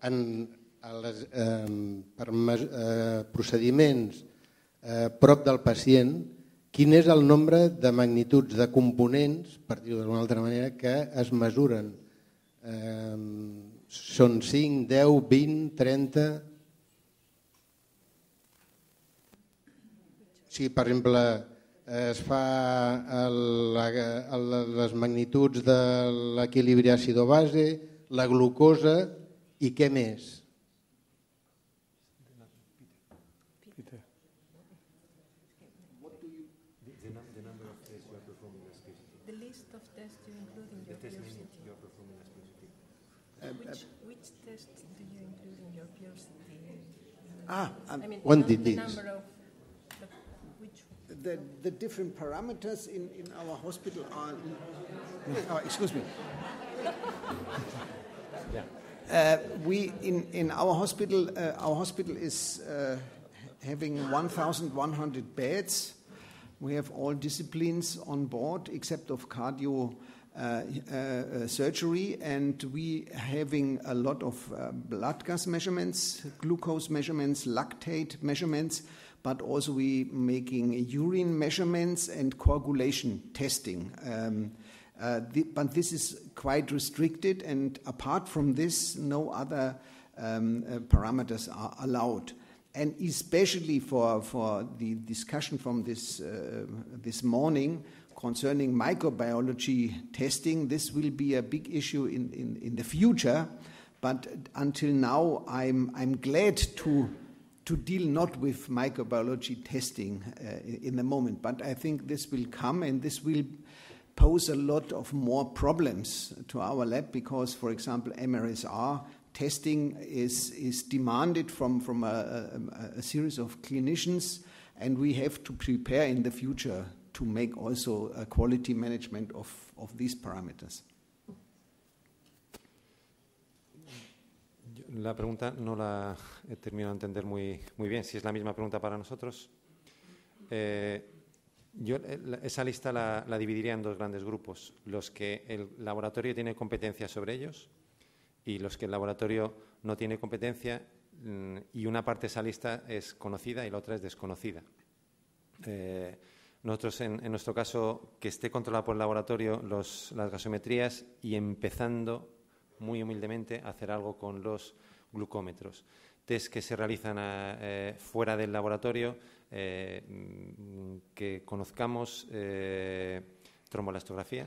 per procediments prop del pacient, quin és el nombre de magnituds de components, per dir-ho d'una altra manera, que es mesuren? Són 5, 10, 20, 30... Si, per exemple, es fa les magnituds de l'equilibri àcido-base, la glucosa i què més? The list of tests you include in your PRCT. Which tests do you include in your PRCT? Quantities. The number of the different parameters in our hospital are... excuse me. We in our hospital is having 1,100 beds. We have all disciplines on board except of cardio surgery, and we having a lot of blood gas measurements, glucose measurements, lactate measurements, but also we making urine measurements and coagulation testing. But this is quite restricted, and apart from this, no other parameters are allowed. And especially for the discussion from this morning concerning microbiology testing, this will be a big issue in the future. But until now, I'm glad to deal not with microbiology testing in the moment. But I think this will come, and this will pose a lot of more problems to our lab because, for example, MRSA testing is demanded from a series of clinicians, and we have to prepare in the future to make also a quality management of these parameters. La pregunta no la he terminado de entender muy bien. Si es la misma pregunta para nosotros. Yo esa lista la dividiría en dos grandes grupos. Los que el laboratorio tiene competencia sobre ellos y los que el laboratorio no tiene competencia, y una parte de esa lista es conocida y la otra es desconocida. Nosotros, en nuestro caso, que esté controlado por el laboratorio las gasometrías y empezando muy humildemente a hacer algo con los glucómetros. Test que se realizan fuera del laboratorio, que conozcamos, tromboelastografía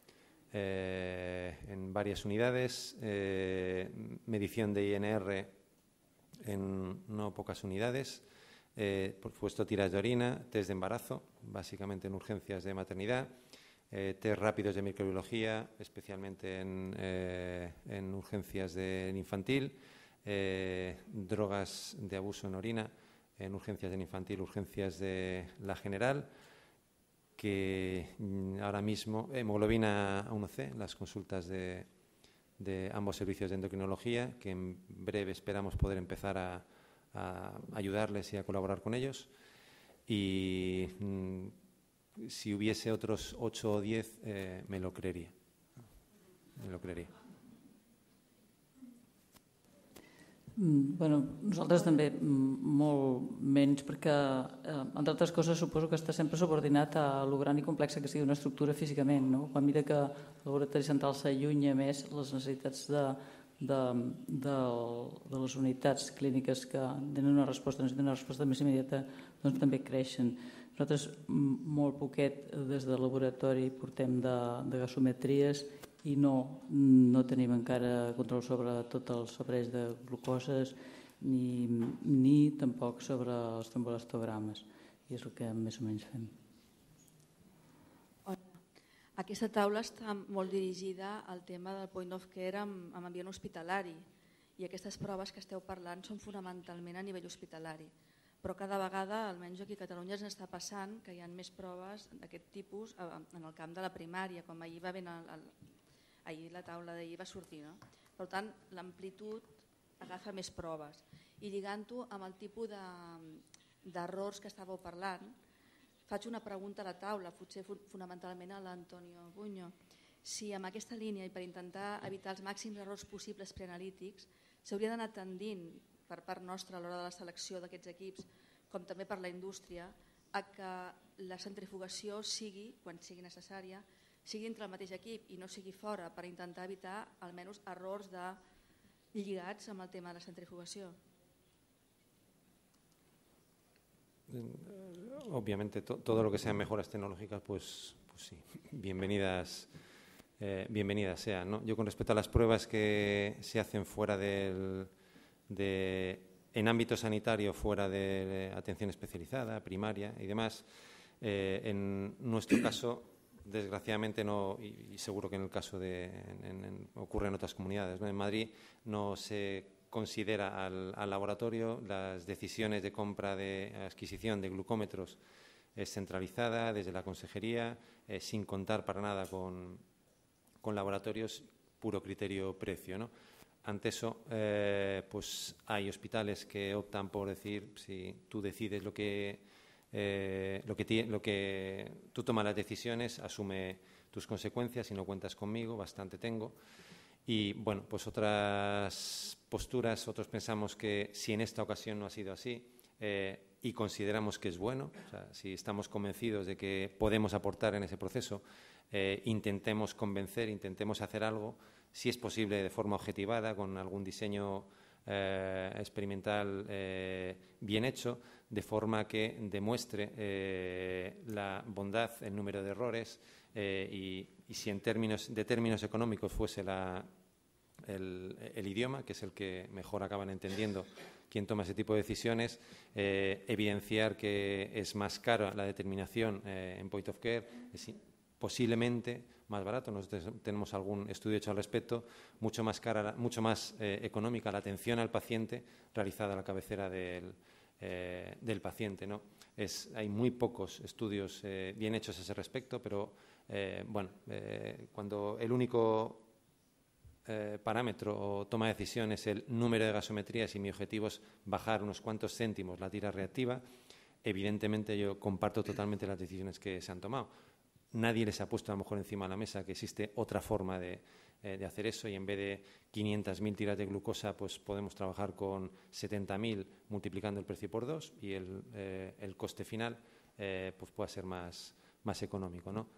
en varias unidades, medición de INR en no pocas unidades, por supuesto tiras de orina, test de embarazo, básicamente en urgencias de maternidad, test rápidos de microbiología, especialmente en urgencias del infantil, drogas de abuso en orina en urgencias del infantil, urgencias de la general, que ahora mismo, hemoglobina A1C, las consultas de ambos servicios de endocrinología, que en breve esperamos poder empezar a ayudarles y a colaborar con ellos. Y si hubiese otros 8 o 10, me lo creería. Bueno, nosaltres també molt menys perquè, entre altres coses, suposo que està sempre subordinat a lo gran i complexa que sigui una estructura físicament, no? Quan mira que el laboratori central s'allunya més, les necessitats de les unitats clíniques que tenen una resposta més immediata, doncs també creixen. Nosaltres molt poquet des del laboratori portem de gasometries i no tenim encara control sobre tot el sabreix de glucoses ni tampoc sobre els tromboelastogrames, i és el que més o menys fem. Aquesta taula està molt dirigida al tema del point of care amb ambient hospitalari, i aquestes proves que esteu parlant són fonamentalment a nivell hospitalari, però cada vegada, almenys aquí a Catalunya, ens està passant que hi ha més proves d'aquest tipus en el camp de la primària, com ahir va ben ahir la taula d'ahir va sortir, no? Per tant, l'amplitud agafa més proves. I lligant-ho amb el tipus d'errors que estàveu parlant, faig una pregunta a la taula, potser fonamentalment a l'Antonio Buño. Si amb aquesta línia i per intentar evitar els màxims errors possibles preanalítics s'hauria d'anar tendint per part nostra a l'hora de la selecció d'aquests equips, com també per la indústria, a que la centrifugació sigui, quan sigui necessària, sigui entre el mateix equip i no sigui fora, per intentar evitar almenys errors lligats amb el tema de la centrifugació. Obviamente todo lo que sean mejoras tecnológicas, pues sí, bienvenidas sean, ¿no? Yo, con respecto a las pruebas que se hacen fuera en ámbito sanitario, fuera de atención especializada, primaria y demás, en nuestro caso, desgraciadamente no, y seguro que en el caso ocurre en otras comunidades, ¿no? En Madrid no se considera al laboratorio, las decisiones de compra, de adquisición de glucómetros es centralizada desde la consejería, sin contar para nada con laboratorios, puro criterio precio, ¿no? Ante eso, pues hay hospitales que optan por decir, si tú decides lo que tú tomas las decisiones, asume tus consecuencias, si no cuentas conmigo, bastante tengo. Y bueno, pues otras posturas, otros pensamos que si en esta ocasión no ha sido así y consideramos que es bueno, o sea, si estamos convencidos de que podemos aportar en ese proceso, intentemos convencer, intentemos hacer algo, si es posible de forma objetivada, con algún diseño experimental bien hecho, de forma que demuestre la bondad, el número de errores, y si en términos económicos fuese el idioma, que es el que mejor acaban entendiendo quien toma ese tipo de decisiones, evidenciar que es más cara la determinación en point of care, posiblemente más barato. Nosotros tenemos algún estudio hecho al respecto, mucho más cara, mucho más económica la atención al paciente realizada a la cabecera del paciente, ¿no? Hay muy pocos estudios bien hechos a ese respecto, pero cuando el único parámetro o toma de decisión es el número de gasometrías y mi objetivo es bajar unos cuantos céntimos la tira reactiva, Evidentemente yo comparto totalmente las decisiones que se han tomado. Nadie les ha puesto a lo mejor encima de la mesa que existe otra forma de hacer eso, y en vez de 500.000 tiras de glucosa, pues podemos trabajar con 70.000 multiplicando el precio por 2 y el coste final pues pueda ser más económico, ¿no?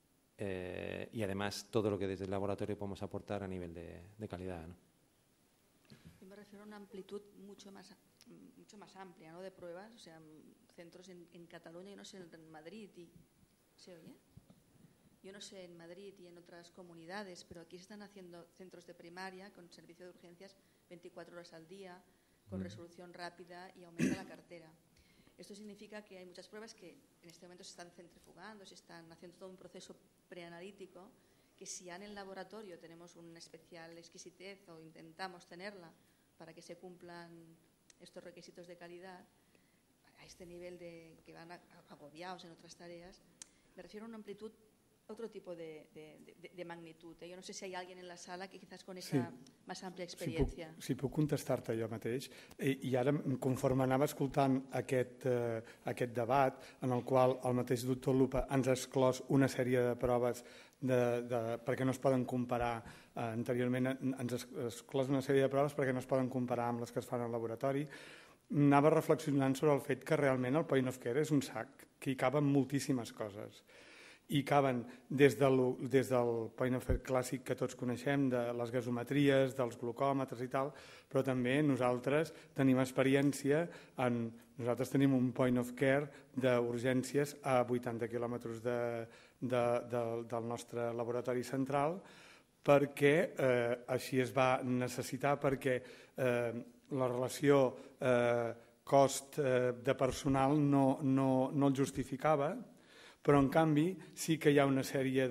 Y además todo lo que desde el laboratorio podemos aportar a nivel de calidad, ¿no? Yo me refiero a una amplitud mucho más amplia, ¿no?, de pruebas, o sea, centros en Cataluña y no sé, en Madrid. ¿Se oye? Yo no sé en Madrid y en otras comunidades, pero aquí se están haciendo centros de primaria con servicio de urgencias 24 horas al día, con resolución rápida, y aumenta la cartera. Esto significa que hay muchas pruebas que en este momento se están centrifugando, se están haciendo todo un proceso preanalítico, que si ya en el laboratorio tenemos una especial exquisitez o intentamos tenerla para que se cumplan estos requisitos de calidad, a este nivel de que van agobiados en otras tareas, me refiero a una amplitud, otro tipo de magnitud. Yo no sé si hay alguien en la sala que quizás con esa més àmplia experiència. Si puc contestar-te jo mateix. I ara, conforme anava escoltant aquest debat, en el qual el mateix doctor Lupa ens ha exclòs una sèrie de proves perquè no es poden comparar, anteriorment ens ha exclòs una sèrie de proves perquè no es poden comparar amb les que es fan al laboratori, anava reflexionant sobre el fet que realment el point of care és un sac que hi caben moltíssimes coses. I caben des del point of care clàssic que tots coneixem, de les gasometries, dels glucòmetres i tal, però també nosaltres tenim experiència nosaltres tenim un point of care d'urgències a 80 quilòmetres del nostre laboratori central, perquè així es va necessitar, perquè la relació cost de personal no el justificava, però en canvi sí que hi ha una sèrie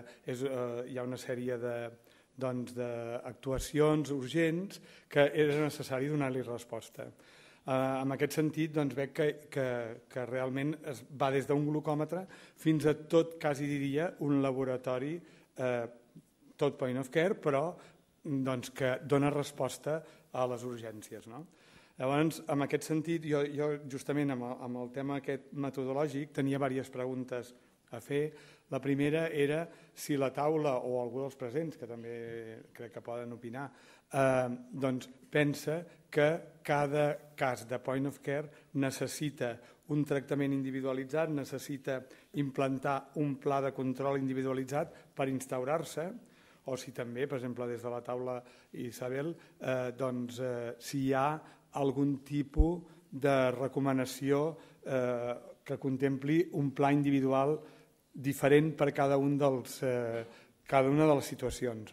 d'actuacions urgents que era necessari donar-li resposta. En aquest sentit, veig que realment es va des d'un glucòmetre fins a tot, quasi diria, un laboratori, tot point of care, però que dona resposta a les urgències. Llavors, en aquest sentit, jo justament amb el tema aquest metodològic tenia diverses preguntes a fer. La primera era si la taula o algú dels presents, que també crec que poden opinar, pensa que cada cas de point of care necessita un tractament individualitzat, necessita implantar un pla de control individualitzat per instaurar-se, o si també, per exemple, des de la taula Isabel, si hi ha algun tipus de recomanació que contempli un pla individual diferent per cada una de les situacions.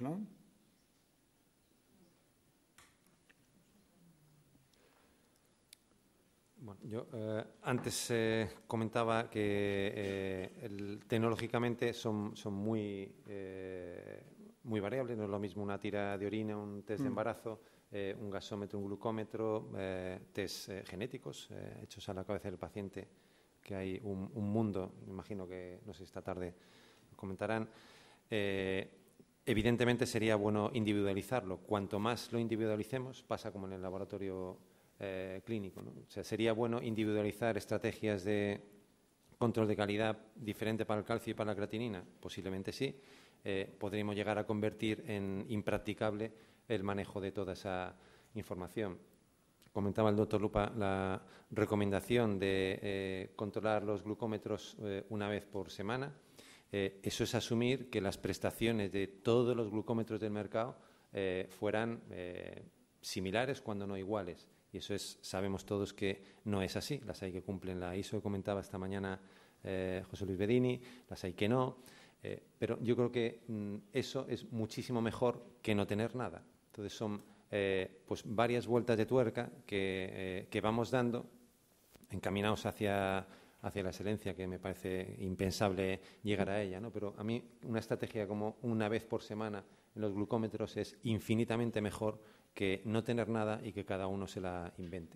Bueno, yo antes comentaba que tecnológicamente son muy variables. No es lo mismo una tira de orina, un test de embarazo, un gasómetro, un glucómetro, test genéticos hechos a la cabeza del paciente, que hay un mundo, me imagino que, no sé si esta tarde lo comentarán. Evidentemente sería bueno individualizarlo. Cuanto más lo individualicemos, pasa como en el laboratorio clínico, ¿no? O sea, sería bueno individualizar estrategias de control de calidad diferente para el calcio y para la creatinina. Posiblemente sí. Podríamos llegar a convertir en impracticable el manejo de toda esa información. Comentaba el doctor Lupa la recomendación de controlar los glucómetros una vez por semana. Eso es asumir que las prestaciones de todos los glucómetros del mercado fueran similares, cuando no iguales. Y eso sabemos todos que no es así. Las hay que cumplen la ISO que comentaba esta mañana José Luis Bedini, las hay que no. Pero yo creo que eso es muchísimo mejor que no tener nada. Entonces son pues varias vueltas de tuerca que vamos dando, encaminados hacia la excelencia, que me parece impensable llegar a ella, ¿no? Pero a mí una estrategia como una vez por semana en los glucómetros es infinitamente mejor que no tener nada y que cada uno se la invente.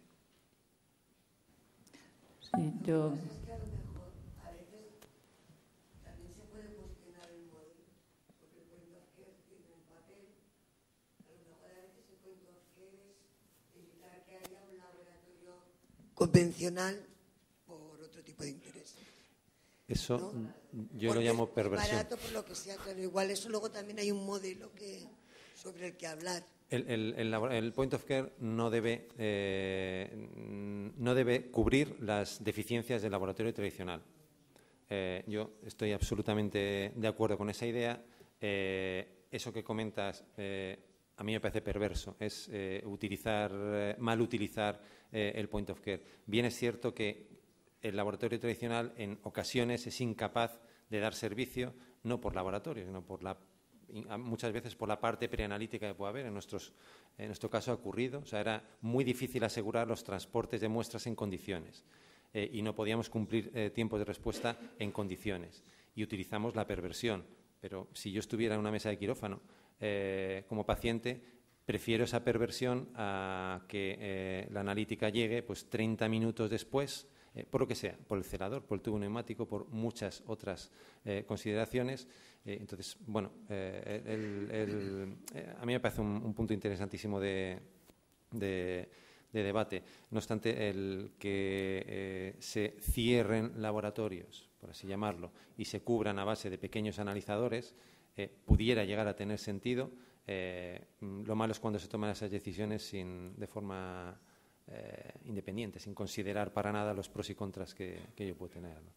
Sí, yo... convencional por otro tipo de interés. Eso ¿no? yo Porque lo llamo es perversión. barato por lo que sea, claro. Igual eso luego también hay un modelo sobre el que hablar. El point of care no debe cubrir las deficiencias del laboratorio tradicional. Yo estoy absolutamente de acuerdo con esa idea. Eso que comentas a mí me parece perverso, es mal utilizar el point of care. Bien es cierto que el laboratorio tradicional en ocasiones es incapaz de dar servicio, no por laboratorio, sino muchas veces por la parte preanalítica que puede haber. En nuestro caso ha ocurrido, o sea, era muy difícil asegurar los transportes de muestras en condiciones y no podíamos cumplir tiempos de respuesta en condiciones y utilizamos la perversión. Pero si yo estuviera en una mesa de quirófano como paciente, prefiero esa perversión a que la analítica llegue pues 30 minutos después, por lo que sea, por el celador, por el tubo neumático, por muchas otras consideraciones. Entonces, bueno, a mí me parece un punto interesantísimo de debate. No obstante, el que se cierren laboratorios, por así llamarlo, y se cubran a base de pequeños analizadores, pudiera llegar a tener sentido. Lo malo es cuando se toman esas decisiones de forma independiente, sin considerar para nada los pros y contras que ello puede tener, ¿no?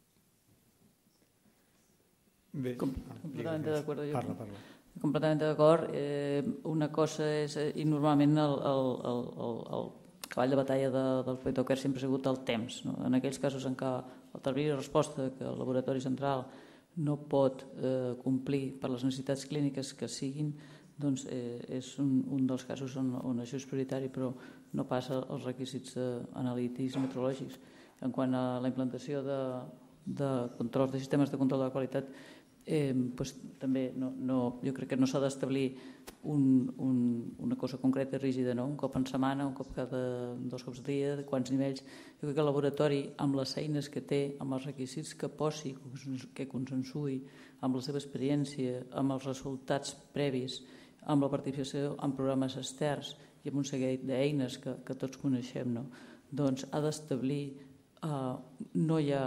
Completamente d'acord. Parla. Completament d'acord. Una cosa és, i normalment el cavall de batalla del point of care sempre ha sigut el temps. No? En aquells casos en què el termini de resposta que el laboratori central no pot complir per les necessitats clíniques que siguin, doncs és un dels casos on això és prioritari, però no passa els requisits analítics i metrològics. En quant a la implantació de controls, de sistemes de control de la qualitat, doncs, també jo crec que no s'ha d'establir una cosa concreta, rígida, no? Un cop en setmana, un cop cada 2 cops al dia, de quants nivells. Jo crec que el laboratori, amb les eines que té, amb els requisits que posi, que consensuï, amb la seva experiència, amb els resultats previs, amb la participació en programes externs i amb un seguit d'eines que tots coneixem, no? Doncs ha d'establir, no hi ha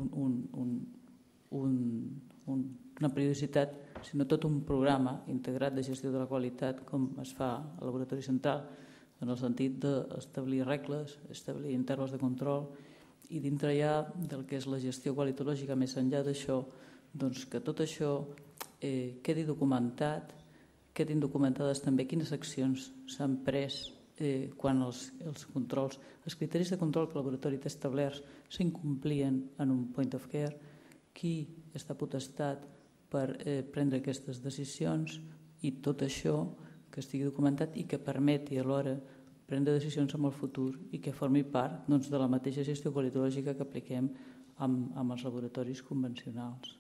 una periodicitat, sinó tot un programa integrat de gestió de la qualitat com es fa al laboratori central, en el sentit d'establir regles, establir intervals de control i dintre ja del que és la gestió qualitològica més enllà d'això, doncs que tot això quedi documentat, quedin documentades també quines accions s'han pres quan els controls, els criteris de control que el laboratori té establerts s'incomplien en un point of care, qui està potestat per prendre aquestes decisions i tot això que estigui documentat i que permeti alhora prendre decisions en el futur i que formi part de la mateixa gestió qualitològica que apliquem amb els laboratoris convencionals.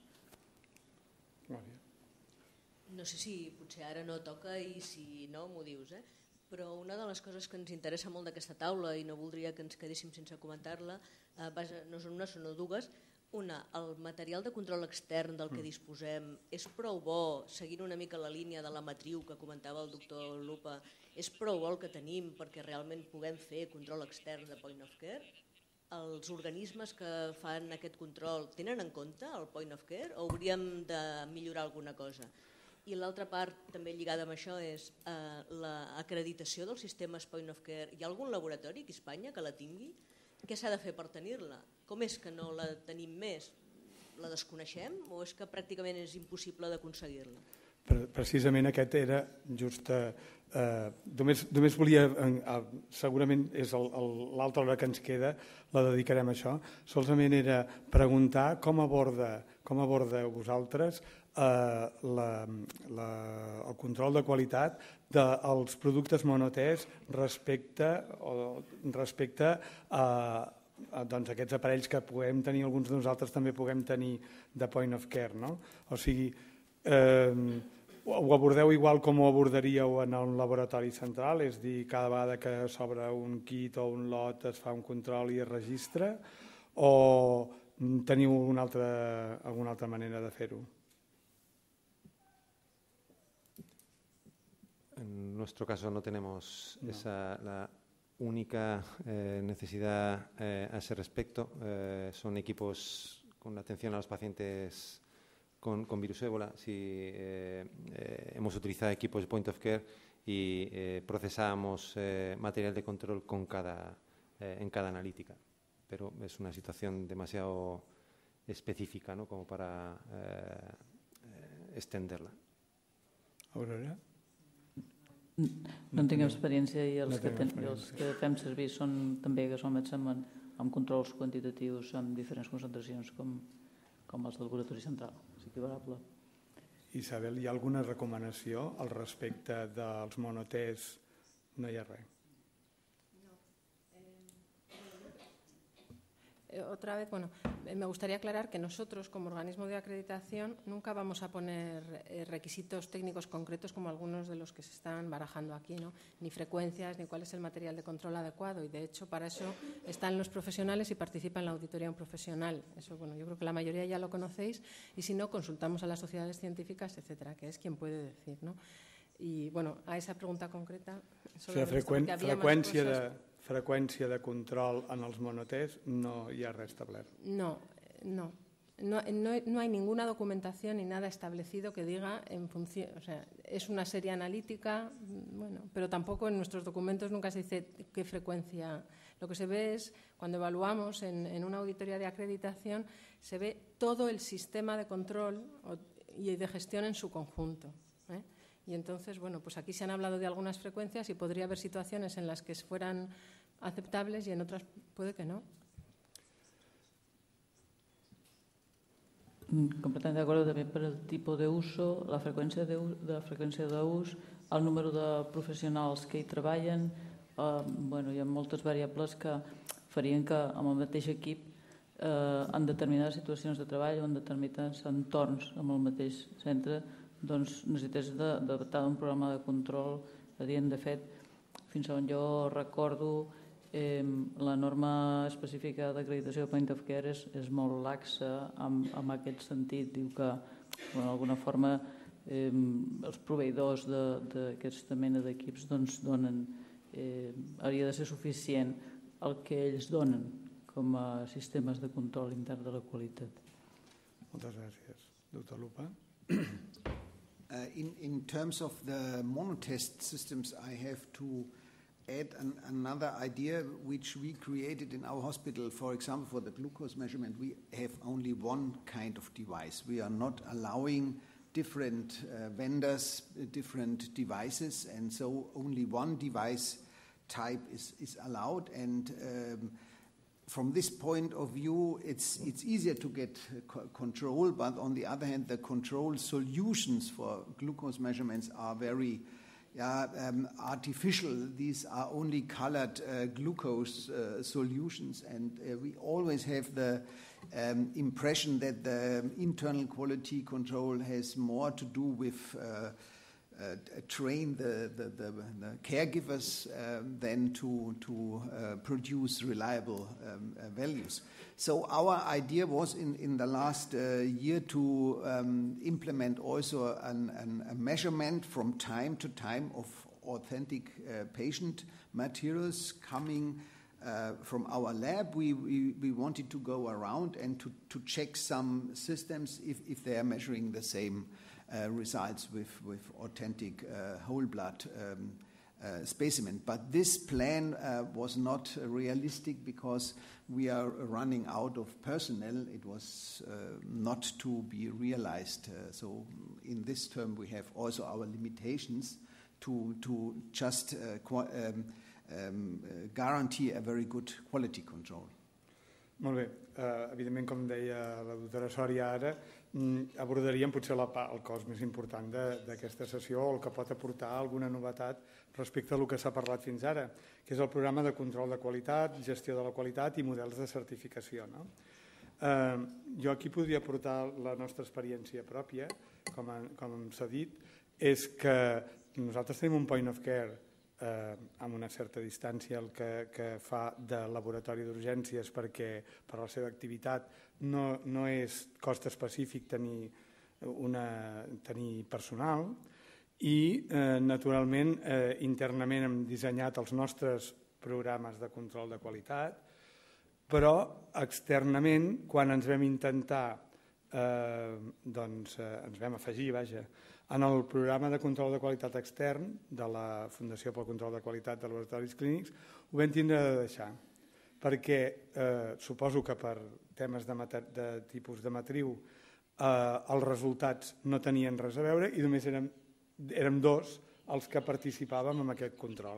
No sé si potser ara no toca i si no m'ho dius, però una de les coses que ens interessa molt d'aquesta taula i no voldria que ens quedéssim sense comentar-la, no són una, són dues. Una, el material de control extern del que disposem és prou bo, seguint una mica la línia de la matriu que comentava el doctor Lupa, és prou bo el que tenim perquè realment puguem fer control extern de point of care? Els organismes que fan aquest control tenen en compte el point of care o hauríem de millorar alguna cosa? I l'altra part, també lligada amb això, és l'acreditació dels sistemes point of care. Hi ha algun laboratori aquí a Espanya que la tingui? Què s'ha de fer per tenir-la? Com és que no la tenim més? La desconeixem o és que pràcticament és impossible d'aconseguir-la? Precisament aquest era just... Només volia... Segurament és l'altra hora que ens queda, la dedicarem a això. Solament era preguntar com abordeu vosaltres el control de qualitat dels productes monotès respecte a aquests aparells que podem tenir, alguns de nosaltres també puguem tenir de point of care, no? O sigui, ho abordeu igual com ho abordaríeu en un laboratori central, és dir, cada vegada que s'obre un kit o un lot es fa un control i es registra, o teniu alguna altra manera de fer-ho? En nuestro caso no tenemos única necesidad a ese respecto son equipos con atención a los pacientes con virus ébola. Sí, hemos utilizado equipos de point of care y procesábamos material de control en cada analítica, pero es una situación demasiado específica, ¿no?, como para extenderla. Aurora? No en tinc experiència i els que fem servir són també que s'ometen amb controls quantitatius amb diferents concentracions com els del laboratori central. És equivalable. Isabel, hi ha alguna recomanació al respecte dels monotests? No hi ha res. Otra vez, bueno, me gustaría aclarar que nosotros, como organismo de acreditación, nunca vamos a poner requisitos técnicos concretos como algunos de los que se están barajando aquí, ¿no? Ni frecuencias, ni cuál es el material de control adecuado. Y, de hecho, para eso están los profesionales y participa en la auditoría un profesional. Eso, bueno, yo creo que la mayoría ya lo conocéis. Y, si no, consultamos a las sociedades científicas, etcétera, que es quien puede decir, ¿no? Y, bueno, a esa pregunta concreta... Freqüència de control en els monotests no hi ha res establert. No hay ninguna documentación ni nada establecido que diga en función, o sea, es una serie analítica, bueno, pero tampoco en nuestros documentos nunca se dice qué frecuencia. Lo que se ve es, cuando evaluamos en una auditoría de acreditación, se ve todo el sistema de control y de gestión en su conjunto. Y entonces, bueno, pues aquí se han hablado de algunas frecuencias y podría haber situaciones en las que fueran aceptables y en otras puede que no. Completament d'acord, també per el tipus d'ús, la freqüència d'ús, el número de professionals que hi treballen, hi ha moltes variables que farien que amb el mateix equip en determinades situacions de treball o en determinats entorns amb el mateix centre doncs necessites d'adaptar un programa de control adient. De fet, fins on jo recordo, la norma específica d'acreditació de point of care és molt laxa en aquest sentit. Diu que, d'alguna forma, els proveïdors d'aquesta mena d'equips donen, hauria de ser suficient el que ells donen com a sistemes de control intern de la qualitat. Moltes gràcies. Doctor Lupa? In terms of the monotest systems, I have to add another idea which we created in our hospital. For example, for the glucose measurement, we have only one kind of device. We are not allowing different vendors, different devices, and so only one device type is allowed. And from this point of view, it's easier to get control, but on the other hand, the control solutions for glucose measurements are very artificial. These are only colored glucose solutions, and we always have the impression that the internal quality control has more to do with train the caregivers than to produce reliable values. So our idea was in the last year to implement also a measurement from time to time of authentic patient materials coming from our lab. We wanted to go around and to check some systems if they are measuring the same results with authentic whole blood specimen. But this plan was not realistic because we are running out of personnel. It was not to be realized. So in this term we have also our limitations to just guarantee a very good quality control. Molt bé. Evidentment, com deia la doctora Sòria ara, abordaríem potser el cos més important d'aquesta sessió o el que pot aportar alguna novetat respecte a el que s'ha parlat fins ara, que és el programa de control de qualitat, gestió de la qualitat i models de certificació. Jo aquí podria aportar la nostra experiència pròpia, com s'ha dit, és que nosaltres tenim un point of care amb una certa distància el que fa de laboratori d'urgències perquè per la seva activitat no és cost específic tenir personal i naturalment internament hem dissenyat els nostres programes de control de qualitat, però externament, quan ens vam intentar, ens vam afegir, en el programa de control de qualitat extern de la Fundació pel Control de Qualitat de Laboratoris Clínics, ho vam tindre de deixar, perquè suposo que per temes de tipus de matriu els resultats no tenien res a veure i només érem dos els que participàvem en aquest control.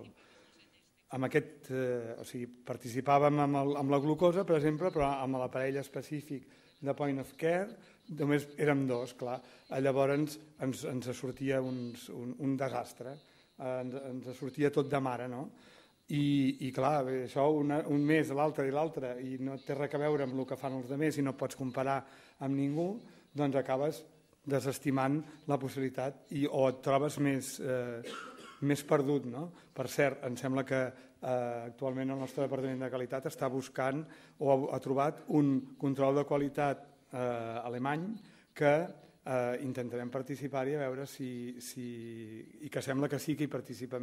Participàvem amb la glucosa, per exemple, però amb l'aparell específic de point of care només érem dos, clar. Llavors ens sortia un desastre, ens sortia tot de mare, no? I clar, això un mes, l'altre i l'altre, i no té res a veure amb el que fan els altres i no pots comparar amb ningú, doncs acabes desestimant la possibilitat o et trobes més perdut, no? Per cert, em sembla que actualment el nostre Departament de Qualitat està buscant o ha trobat un control de qualitat alemany que intentarem participar-hi a veure i que sembla que sí que hi participen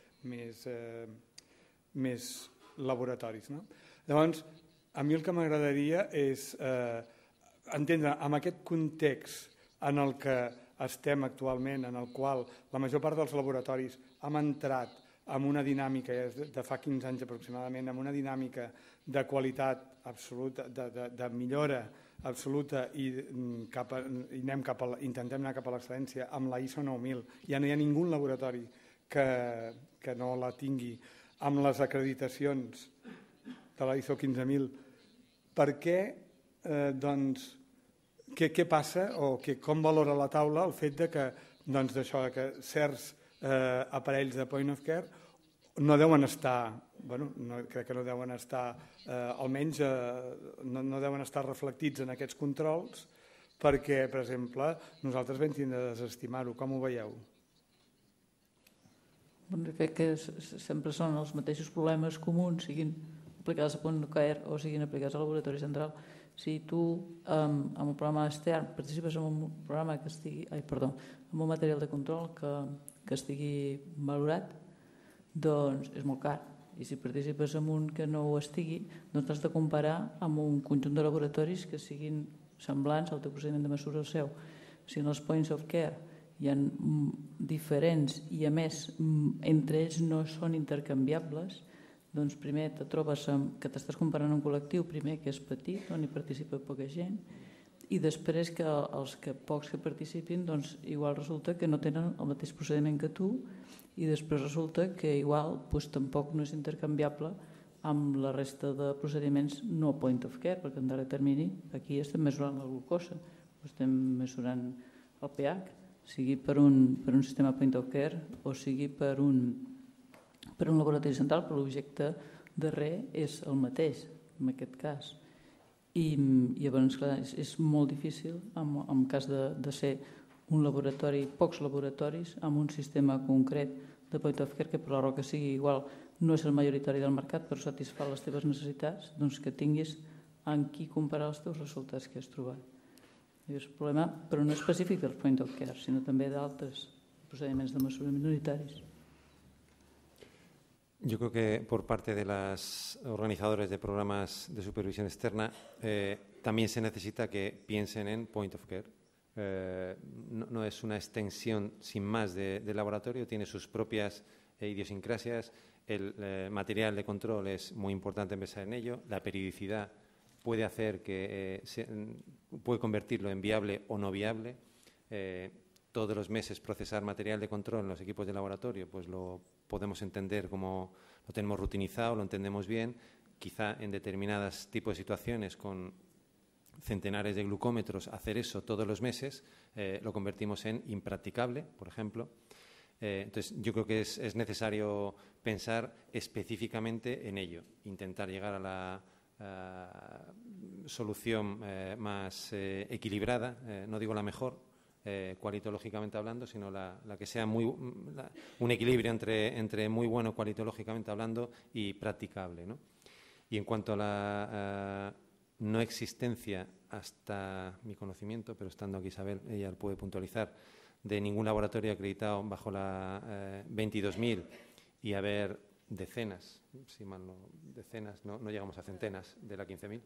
més laboratoris. Llavors, a mi el que m'agradaria és entendre amb aquest context en el que estem actualment, en el qual la major part dels laboratoris hem entrat en una dinàmica, de fa 15 anys aproximadament, en una dinàmica de qualitat absoluta, de millora absoluta i intentem anar cap a l'excel·lència amb la ISO 9000. Ja no hi ha ningú laboratori que no la tingui amb les acreditacions de la ISO 15000. Per què, doncs, què passa o com valora la taula el fet que certs aparells de point of care no deuen estar, crec que no deuen estar, almenys no deuen estar reflectits en aquests controls perquè, per exemple, nosaltres vam tindre de desestimar-ho. Com ho veieu? Crec que sempre són els mateixos problemes comuns, siguin aplicats a point of care o siguin aplicats al laboratori central. Si tu amb un programa extern participes en un programa que estigui, amb un material de control que estigui valorat, doncs és molt car. I si participes en un que no ho estigui, doncs has de comparar amb un conjunt de laboratoris que siguin semblants al teu procediment de mesura al seu. Si en els points of care hi ha diferents i a més entre ells no són intercanviables, doncs primer te trobes que t'estàs comparant un col·lectiu, primer que és petit, on hi participa poca gent, i després que els pocs que participin, doncs igual resulta que no tenen el mateix procediment que tu i després resulta que igual tampoc no és intercanviable amb la resta de procediments no point of care, perquè en darrer termini aquí estem mesurant la glucosa, estem mesurant el pH, sigui per un sistema point of care o sigui per un laboratori central, però l'objecte darrer és el mateix, en aquest cas. I llavors, clar, és molt difícil, en cas de ser un laboratori, pocs laboratoris, amb un sistema concret de point of care, que per la raó que sigui igual no és el majoritari del mercat, però satisfà les teves necessitats, doncs que tinguis en qui comparar els teus resultats que has trobat. És un problema, però no específic del point of care, sinó també d'altres procediments de mesura minoritaris. Yo creo que por parte de los organizadores de programas de supervisión externa también se necesita que piensen en point of care. No es una extensión sin más del laboratorio, tiene sus propias idiosincrasias. El material de control es muy importante pensar en ello. La periodicidad puede hacer que puede convertirlo en viable o no viable. Todos los meses procesar material de control en los equipos de laboratorio, pues lo podemos entender como lo tenemos rutinizado, lo entendemos bien. Quizá en determinados tipos de situaciones con centenares de glucómetros hacer eso todos los meses lo convertimos en impracticable, por ejemplo. Entonces yo creo que es necesario pensar específicamente en ello, intentar llegar a la solución más equilibrada, no digo la mejor, cualitológicamente hablando, sino la que sea un equilibrio entre muy bueno cualitológicamente hablando y practicable, ¿no? Y en cuanto a la no existencia, hasta mi conocimiento, pero estando aquí Isabel, ella puede puntualizar, de ningún laboratorio acreditado bajo la 22000 y haber decenas, si mal no, decenas, no llegamos a centenas de la 15.000.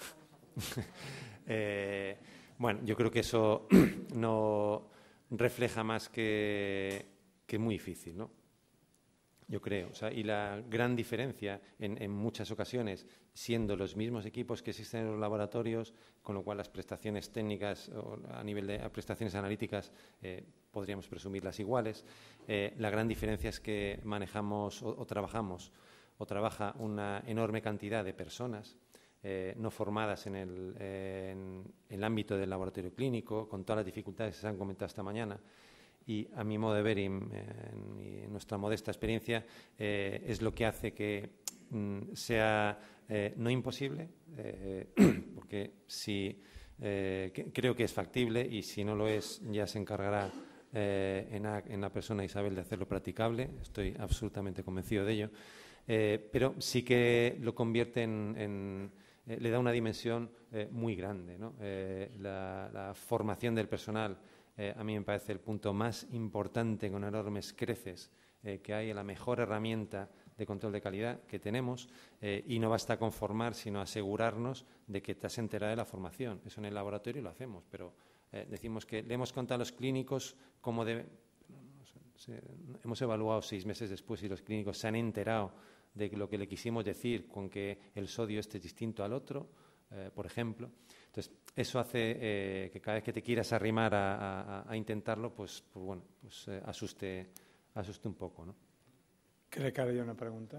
Bueno, yo creo que eso no refleja más que muy difícil, ¿no? Yo creo. O sea, y la gran diferencia en muchas ocasiones, siendo los mismos equipos que existen en los laboratorios, con lo cual las prestaciones técnicas a nivel de prestaciones analíticas podríamos presumirlas iguales, la gran diferencia es que manejamos o trabaja una enorme cantidad de personas no formadas en el ámbito del laboratorio clínico, con todas las dificultades que se han comentado esta mañana. Y a mi modo de ver y en nuestra modesta experiencia es lo que hace que sea no imposible, porque creo que es factible y si no lo es ya se encargará en la persona Isabel de hacerlo practicable, estoy absolutamente convencido de ello, pero sí que lo convierte le da una dimensión muy grande, ¿no? La formación del personal a mí me parece el punto más importante con enormes creces que hay, la mejor herramienta de control de calidad que tenemos y no basta con formar, sino asegurarnos de que te has enterado de la formación. Eso en el laboratorio lo hacemos, pero decimos que le hemos contado a los clínicos cómo hemos evaluado 6 meses después y los clínicos se han enterado de lo que le quisimos decir con que el sodio este es distinto al otro, por ejemplo. Entonces, eso hace que cada vez que te quieras arrimar a intentarlo, pues asuste un poco, ¿no? Crec que ara hi ha una pregunta.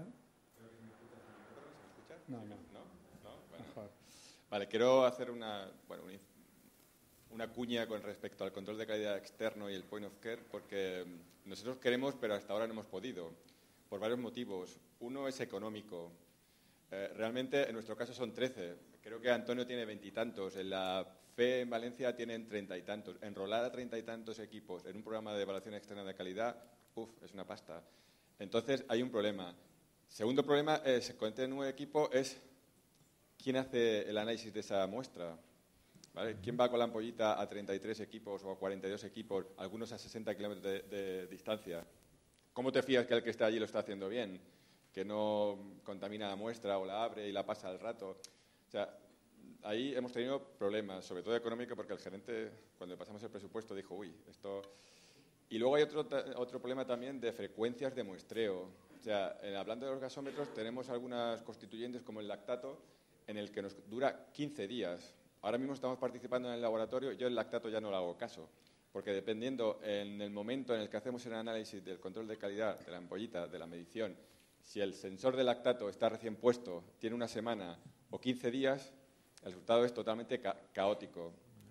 No. Bueno. Vale, quiero hacer una cuña con respecto al control de calidad externo y el point of care, porque nosotros queremos, pero hasta ahora no hemos podido, por varios motivos. Uno es económico. Realmente, en nuestro caso son 13. Creo que Antonio tiene 20 y tantos. En la FE en Valencia tienen 30 y tantos. Enrolar a 30 y tantos equipos en un programa de evaluación externa de calidad, es una pasta. Entonces, hay un problema. Segundo problema es, con este nuevo equipo, es quién hace el análisis de esa muestra. ¿Vale? ¿Quién va con la ampollita a 33 equipos o a 42 equipos, algunos a 60 kilómetros de distancia? ¿Cómo te fías que el que está allí lo está haciendo bien? Que no contamina la muestra o la abre y la pasa al rato. O sea, ahí hemos tenido problemas, sobre todo económicos, porque el gerente, cuando le pasamos el presupuesto, dijo, uy, esto... Y luego hay otro problema también de frecuencias de muestreo. O sea, hablando de los gasómetros, tenemos algunas constituyentes como el lactato, en el que nos dura 15 días. Ahora mismo estamos participando en el laboratorio, yo el lactato ya no le hago caso, porque dependiendo en el momento en el que hacemos el análisis del control de calidad, de la ampollita, de la medición, si el sensor de lactato está recién puesto, tiene una semana o 15 días, el resultado es totalmente caótico.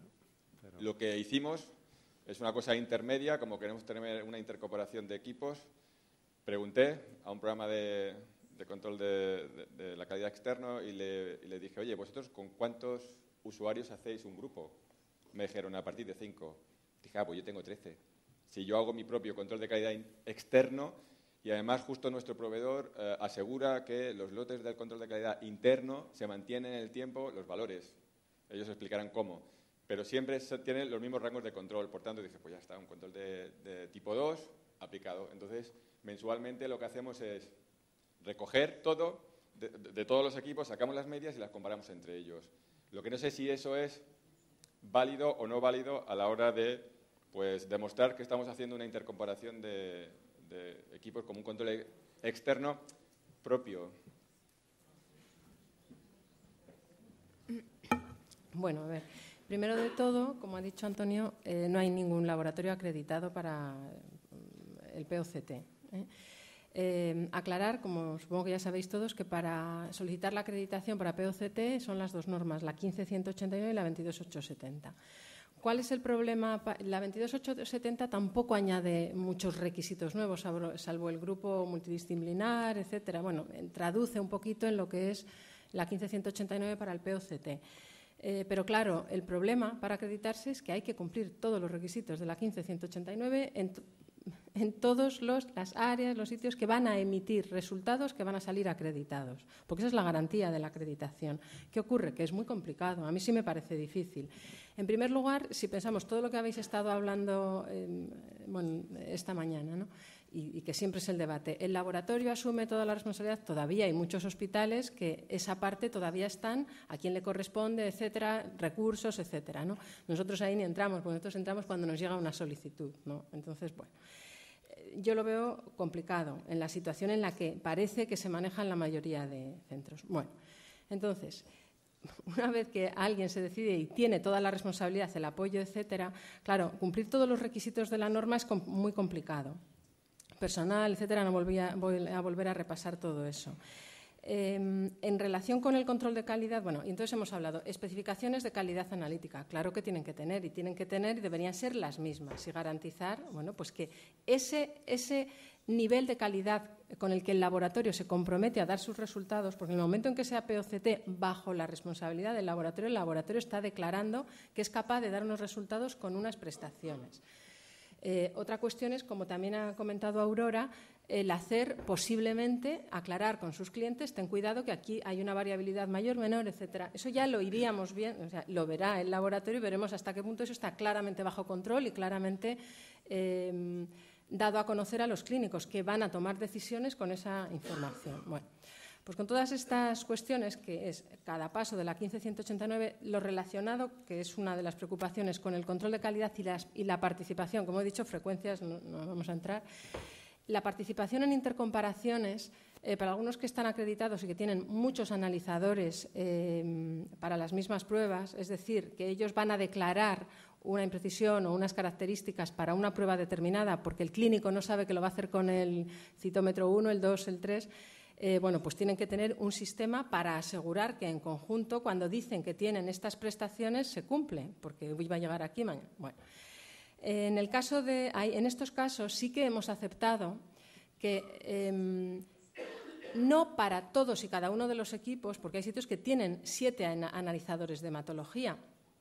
Lo que hicimos es una cosa intermedia, como queremos tener una intercooperación de equipos. Pregunté a un programa de control de la calidad externo y le dije, oye, ¿vosotros con cuántos usuarios hacéis un grupo? Me dijeron, a partir de 5. Dije, pues yo tengo 13. Si yo hago mi propio control de calidad externo y además justo nuestro proveedor asegura que los lotes del control de calidad interno se mantienen en el tiempo los valores. Ellos explicarán cómo. Pero siempre tienen los mismos rangos de control. Por tanto, dije, pues ya está, un control de tipo 2 aplicado. Entonces, mensualmente lo que hacemos es recoger todo de todos los equipos, sacamos las medias y las comparamos entre ellos. Lo que no sé si eso es válido o no válido a la hora de demostrar que estamos haciendo una intercomparación de equipos como un control externo propio. Bueno, a ver. Primero de todo, como ha dicho Antonio, no hay ningún laboratorio acreditado para el POCT. Aclarar, como supongo que ya sabéis todos, que para solicitar la acreditación para POCT son las dos normas, la 15189 y la 22870. ¿Cuál es el problema? La 22870 tampoco añade muchos requisitos nuevos, salvo el grupo multidisciplinar, etcétera. Bueno, traduce un poquito en lo que es la 15189 para el POCT. Pero claro, el problema para acreditarse es que hay que cumplir todos los requisitos de la 15189 en todas las áreas, los sitios que van a emitir resultados que van a salir acreditados, porque esa es la garantía de la acreditación. ¿Qué ocurre? Que es muy complicado, a mí sí me parece difícil. En primer lugar, si pensamos todo lo que habéis estado hablando esta mañana, ¿no? y que siempre es el debate. ¿El laboratorio asume toda la responsabilidad? Todavía hay muchos hospitales que esa parte todavía están a quién le corresponde, etcétera, recursos, etcétera, ¿no? Nosotros ahí ni entramos, porque nosotros entramos cuando nos llega una solicitud, ¿no? Entonces, bueno, yo lo veo complicado en la situación en la que parece que se manejan la mayoría de centros. Bueno, entonces, una vez que alguien se decide y tiene toda la responsabilidad, el apoyo, etcétera, claro, cumplir todos los requisitos de la norma es muy complicado. Personal, etcétera, no voy a volver a repasar todo eso. En relación con el control de calidad, bueno, y entonces hemos hablado especificaciones de calidad analítica, claro que tienen que tener y deberían ser las mismas y garantizar, bueno, pues que ese nivel de calidad con el que el laboratorio se compromete a dar sus resultados, porque en el momento en que sea POCT bajo la responsabilidad del laboratorio, el laboratorio está declarando que es capaz de dar unos resultados con unas prestaciones. Otra cuestión es, como también ha comentado Aurora, el hacer posiblemente, aclarar con sus clientes, ten cuidado que aquí hay una variabilidad mayor, menor, etcétera. Eso ya lo iríamos bien, o sea, lo verá el laboratorio y veremos hasta qué punto eso está claramente bajo control y claramente dado a conocer a los clínicos que van a tomar decisiones con esa información. Bueno, pues con todas estas cuestiones, que es cada paso de la 15189, lo relacionado, que es una de las preocupaciones con el control de calidad y la participación, como he dicho, frecuencias, no vamos a entrar. La participación en intercomparaciones, para algunos que están acreditados y que tienen muchos analizadores para las mismas pruebas, es decir, que ellos van a declarar una imprecisión o unas características para una prueba determinada porque el clínico no sabe que lo va a hacer con el citómetro 1, el 2, el 3, bueno, pues tienen que tener un sistema para asegurar que en conjunto, cuando dicen que tienen estas prestaciones, se cumple, porque hoy va a llegar aquí mañana. Bueno, en estos casos sí que hemos aceptado que no para todos y cada uno de los equipos, porque hay sitios que tienen 7 analizadores de hematología,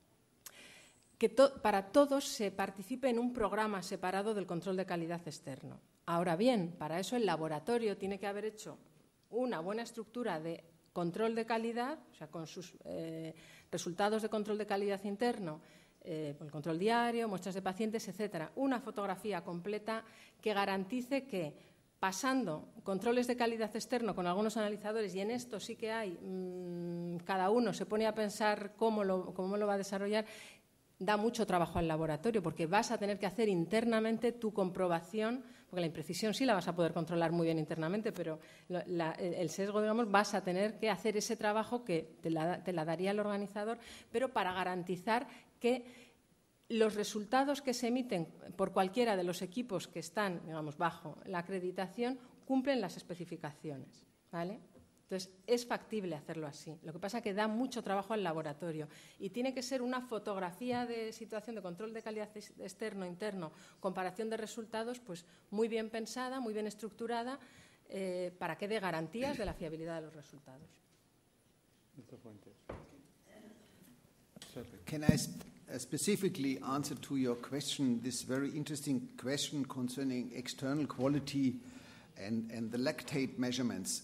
que para todos se participe en un programa separado del control de calidad externo. Ahora bien, para eso el laboratorio tiene que haber hecho una buena estructura de control de calidad, o sea, con sus resultados de control de calidad interno, el control diario, muestras de pacientes, etcétera. Una fotografía completa que garantice que, pasando controles de calidad externo con algunos analizadores, y en esto sí que hay, cada uno se pone a pensar cómo lo va a desarrollar, da mucho trabajo al laboratorio, porque vas a tener que hacer internamente tu comprobación, porque la imprecisión sí la vas a poder controlar muy bien internamente, pero el sesgo, digamos, vas a tener que hacer ese trabajo que te la daría el organizador, pero para garantizar que los resultados que se emiten por cualquiera de los equipos que están, digamos, bajo la acreditación cumplen las especificaciones, ¿vale? Entonces, es factible hacerlo así. Lo que pasa es que da mucho trabajo al laboratorio y tiene que ser una fotografía de situación de control de calidad externo, interno, comparación de resultados, pues muy bien pensada, muy bien estructurada, para que dé garantías de la fiabilidad de los resultados. Can I specifically answer to your question, this very interesting question concerning external quality and the lactate measurements?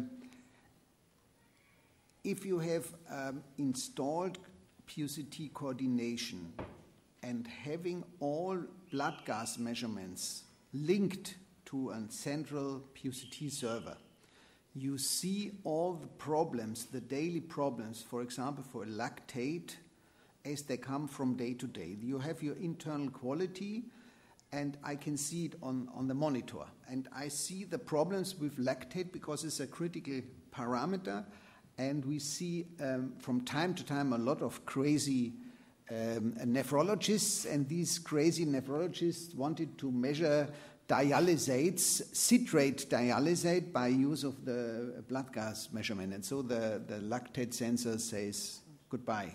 If you have installed PUCT coordination and having all blood gas measurements linked to a central PUCT server, you see all the problems, the daily problems, for example, for lactate, as they come from day to day. You have your internal quality, and I can see it on the monitor. And I see the problems with lactate because it's a critical parameter. And we see from time to time a lot of crazy nephrologists, and these crazy nephrologists wanted to measure dialysates, citrate dialysate, by use of the blood gas measurement. And so the lactate sensor says goodbye.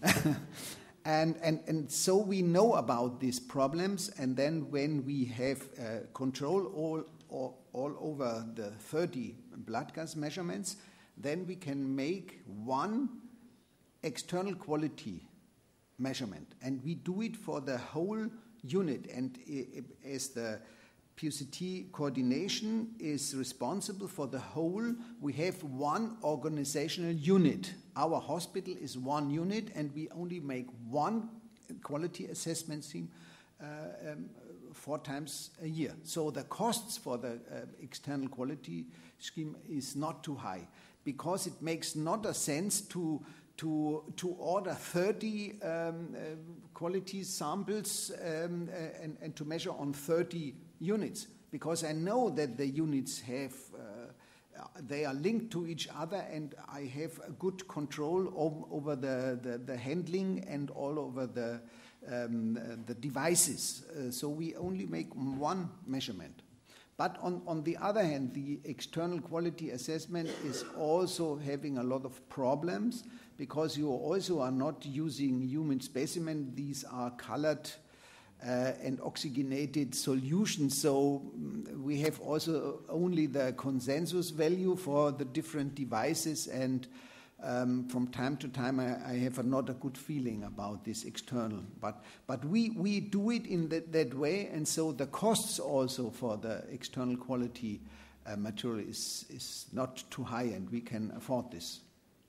And so we know about these problems, and then when we have control all over the 30 blood gas measurements, then we can make one external quality measurement. And we do it for the whole unit. And as the PUCT coordination is responsible for the whole, we have one organizational unit. Our hospital is one unit, and we only make one quality assessment 4 times a year. So the costs for the external quality scheme is not too high, because it makes not a sense to order 30 quality samples and to measure on 30 units, because I know that the units have they are linked to each other, and I have a good control over the handling and all over the devices. So we only make one measurement. But on the other hand, the external quality assessment is also having a lot of problems, because you also are not using human specimen. These are colored and oxygenated solutions. So we have also only the consensus value for the different devices, and from time to time I have not a good feeling about this external. But we do it in that way, and so the costs also for the external quality material is not too high, and we can afford this.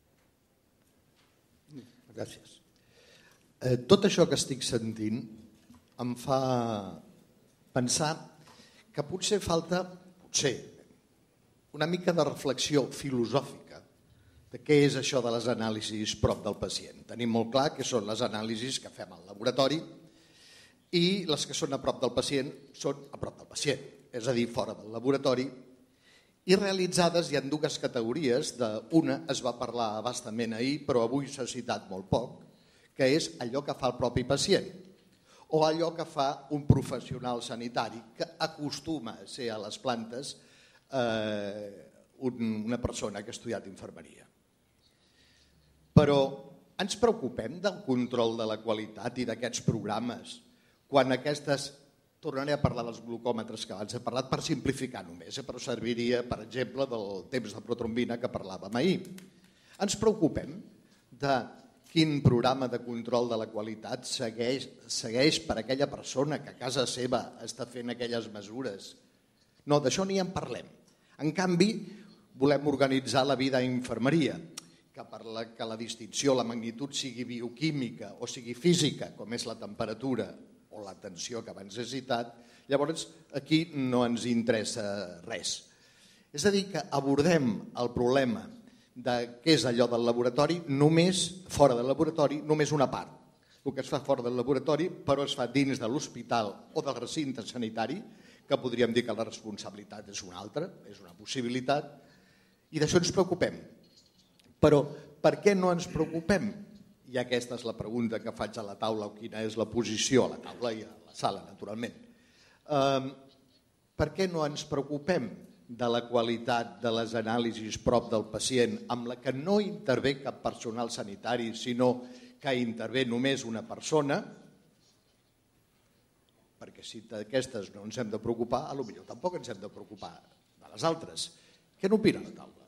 Gràcies. Tot això que estic sentint em fa pensar que potser falta una mica de reflexió filosòfica de què és això de les anàlisis prop del pacient. Tenim molt clar que són les anàlisis que fem al laboratori, i les que són a prop del pacient són a prop del pacient, és a dir, fora del laboratori, i realitzades hi ha dues categories. Una es va parlar a bastament ahir, però avui s'ha citat molt poc, que és allò que fa el propi pacient o allò que fa un professional sanitari que acostuma a ser a les plantes una persona que ha estudiat infermeria. Però ens preocupem del control de la qualitat i d'aquests programes quan aquestes... Tornaré a parlar dels glucòmetres que abans he parlat per simplificar només, però serviria, per exemple, del temps de protrombina que parlàvem ahir. Ens preocupem de quin programa de control de la qualitat segueix per aquella persona que a casa seva està fent aquelles mesures. No, d'això ni en parlem. En canvi, volem organitzar la vida a infermeria, que la distinció, la magnitud sigui bioquímica o sigui física, com és la temperatura o la tensió que abans he citat. Llavors, aquí no ens interessa res. És a dir, que abordem el problema de què és allò del laboratori només, fora del laboratori, només una part. El que es fa fora del laboratori, però es fa dins de l'hospital o del recinte sanitari, que podríem dir que la responsabilitat és una altra, és una possibilitat, i d'això ens preocupem. Però per què no ens preocupem? I aquesta és la pregunta que faig a la taula, o quina és la posició a la taula i a la sala, naturalment. Per què no ens preocupem de la qualitat de les anàlisis prop del pacient, amb la que no intervé cap personal sanitari, sinó que intervé només una persona? Perquè si d'aquestes no ens hem de preocupar, potser tampoc ens hem de preocupar de les altres. Què n'opina la taula?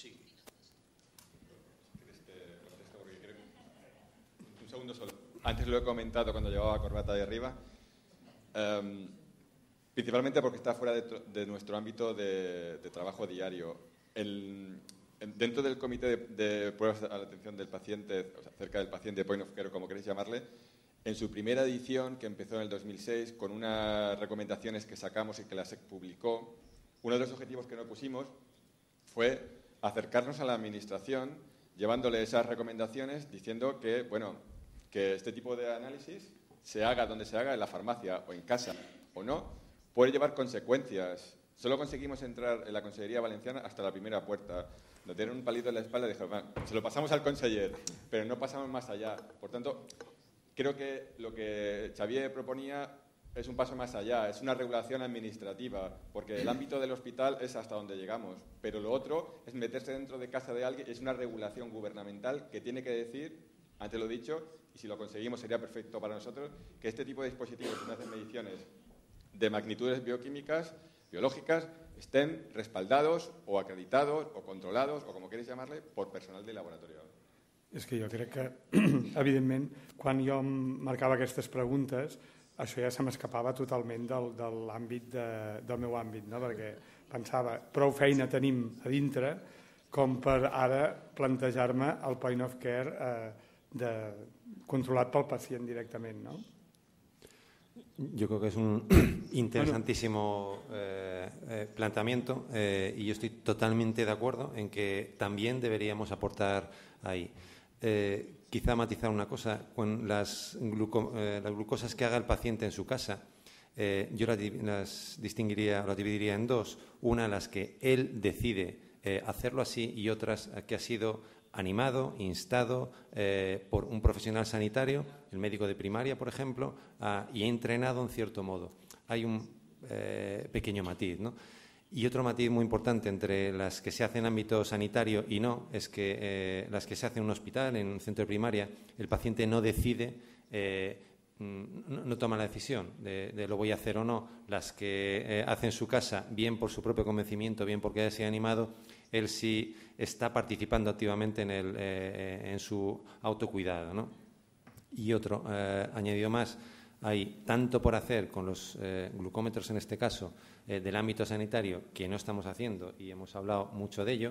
Antes lo he comentado cuando llevaba corbata de arriba, principalmente porque está fuera de nuestro ámbito de trabajo diario. Dentro del comité de pruebas a la atención del paciente, o sea, cerca del paciente, point of care, como queréis llamarle, en su primera edición, que empezó en el 2006, con unas recomendaciones que sacamos y que la SEC publicó, uno de los objetivos que nos pusimos fue acercarnos a la administración, llevándole esas recomendaciones, diciendo que, bueno, que este tipo de análisis se haga donde se haga, en la farmacia o en casa o no, puede llevar consecuencias. Solo conseguimos entrar en la Consellería Valenciana hasta la primera puerta. Nos dieron un palito en la espalda y dijeron, se lo pasamos al conseller, pero no pasamos más allá. Por tanto, creo que lo que Xavier proponía es un paso más allá, es una regulación administrativa, porque el ámbito del hospital es hasta donde llegamos, pero lo otro es meterse dentro de casa de alguien, es una regulación gubernamental que tiene que decir, antes lo he dicho, y si lo conseguimos sería perfecto para nosotros, que este tipo de dispositivos que hacen mediciones de magnitudes bioquímicas, biològiques, estén respaldados o acreditados o controlados, o com queréis llamarle, por personal de laboratori. És que jo crec que, evidentment, quan jo em marcava aquestes preguntes, això ja se m'escapava totalment de l'àmbit del meu àmbit, no? Perquè pensava, prou feina tenim a dintre com per ara plantejar-me el point of care controlat pel pacient directament, no? Yo creo que es un interesantísimo planteamiento y yo estoy totalmente de acuerdo en que también deberíamos aportar ahí. Quizá matizar una cosa, con las glucosas que haga el paciente en su casa, yo las distinguiría, las dividiría en dos. Una, las que él decide hacerlo así, y otras que ha sido animado, instado por un profesional sanitario, el médico de primaria, por ejemplo, y entrenado en cierto modo. Hay un pequeño matiz, ¿no? Y otro matiz muy importante entre las que se hacen en ámbito sanitario y no, es que las que se hacen en un hospital, en un centro de primaria, el paciente no decide, no toma la decisión de lo voy a hacer o no. Las que hace en su casa, bien por su propio convencimiento, bien porque haya sido animado, él sí está participando activamente en su autocuidado, ¿no? Y otro, añadido más, hay tanto por hacer con los glucómetros, en este caso, del ámbito sanitario, que no estamos haciendo, y hemos hablado mucho de ello,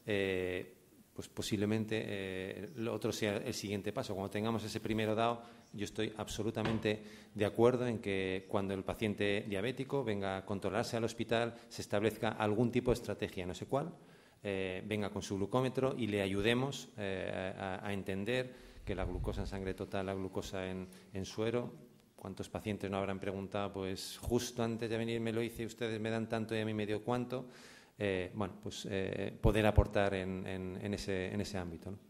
pues posiblemente lo otro sea el siguiente paso. Cuando tengamos ese primero dado, yo estoy absolutamente de acuerdo en que cuando el paciente diabético venga a controlarse al hospital, se establezca algún tipo de estrategia, no sé cuál, venga con su glucómetro y le ayudemos a entender que la glucosa en sangre total, la glucosa en suero, ¿cuántos pacientes no habrán preguntado? Pues justo antes de venir me lo hice, ustedes me dan tanto y a mí me dio cuánto. Bueno, pues poder aportar en ese ámbito, ¿no?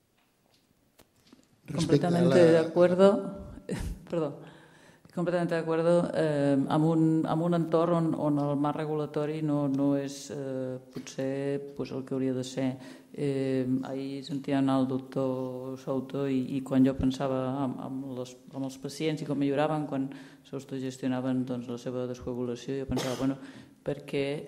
Completamente de acuerdo. Perdó. Completamente d'acord amb un entorn on el marc regulatori no és potser el que hauria de ser. Ahir sentia anar el doctor Souto i quan jo pensava amb els pacients i com milloraven quan s'autogestionaven la seva descoagulació, jo pensava, bueno, perquè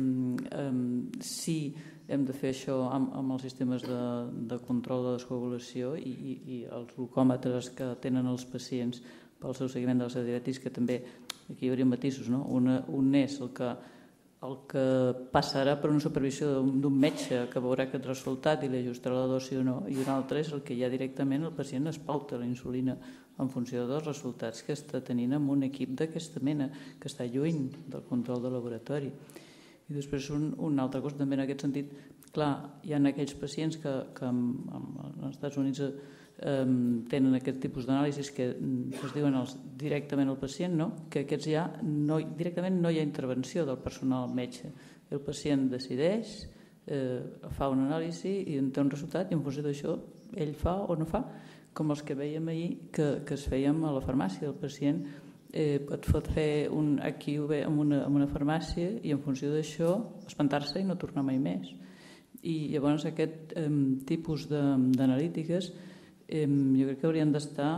sí, hem de fer això amb els sistemes de control de descoagulació i els glucòmetres que tenen els pacients pel seu seguiment de la seva diabetis, que també aquí hi hauria matisos, no? Un és el que passarà per una supervisió d'un metge que veurà aquest resultat i li ajustarà la dosi o no, i un altre és el que ja directament el pacient es pauta la insulina en funció dels resultats que està tenint amb un equip d'aquesta mena, que està lluny del control de laboratori. I després una altra cosa també en aquest sentit, clar, hi ha aquells pacients que als Estats Units tenen aquest tipus d'anàlisis que es diuen directament al pacient, no? Que aquests ja directament no hi ha intervenció del personal metge. El pacient decideix, fa una anàlisi i en té un resultat i en funció d'això ell fa o no fa, com els que vèiem ahir que es fèiem a la farmàcia. El pacient et pot fer un HQV en una farmàcia i en funció d'això espantar-se i no tornar mai més. I llavors aquest tipus d'analítiques jo crec que haurien d'estar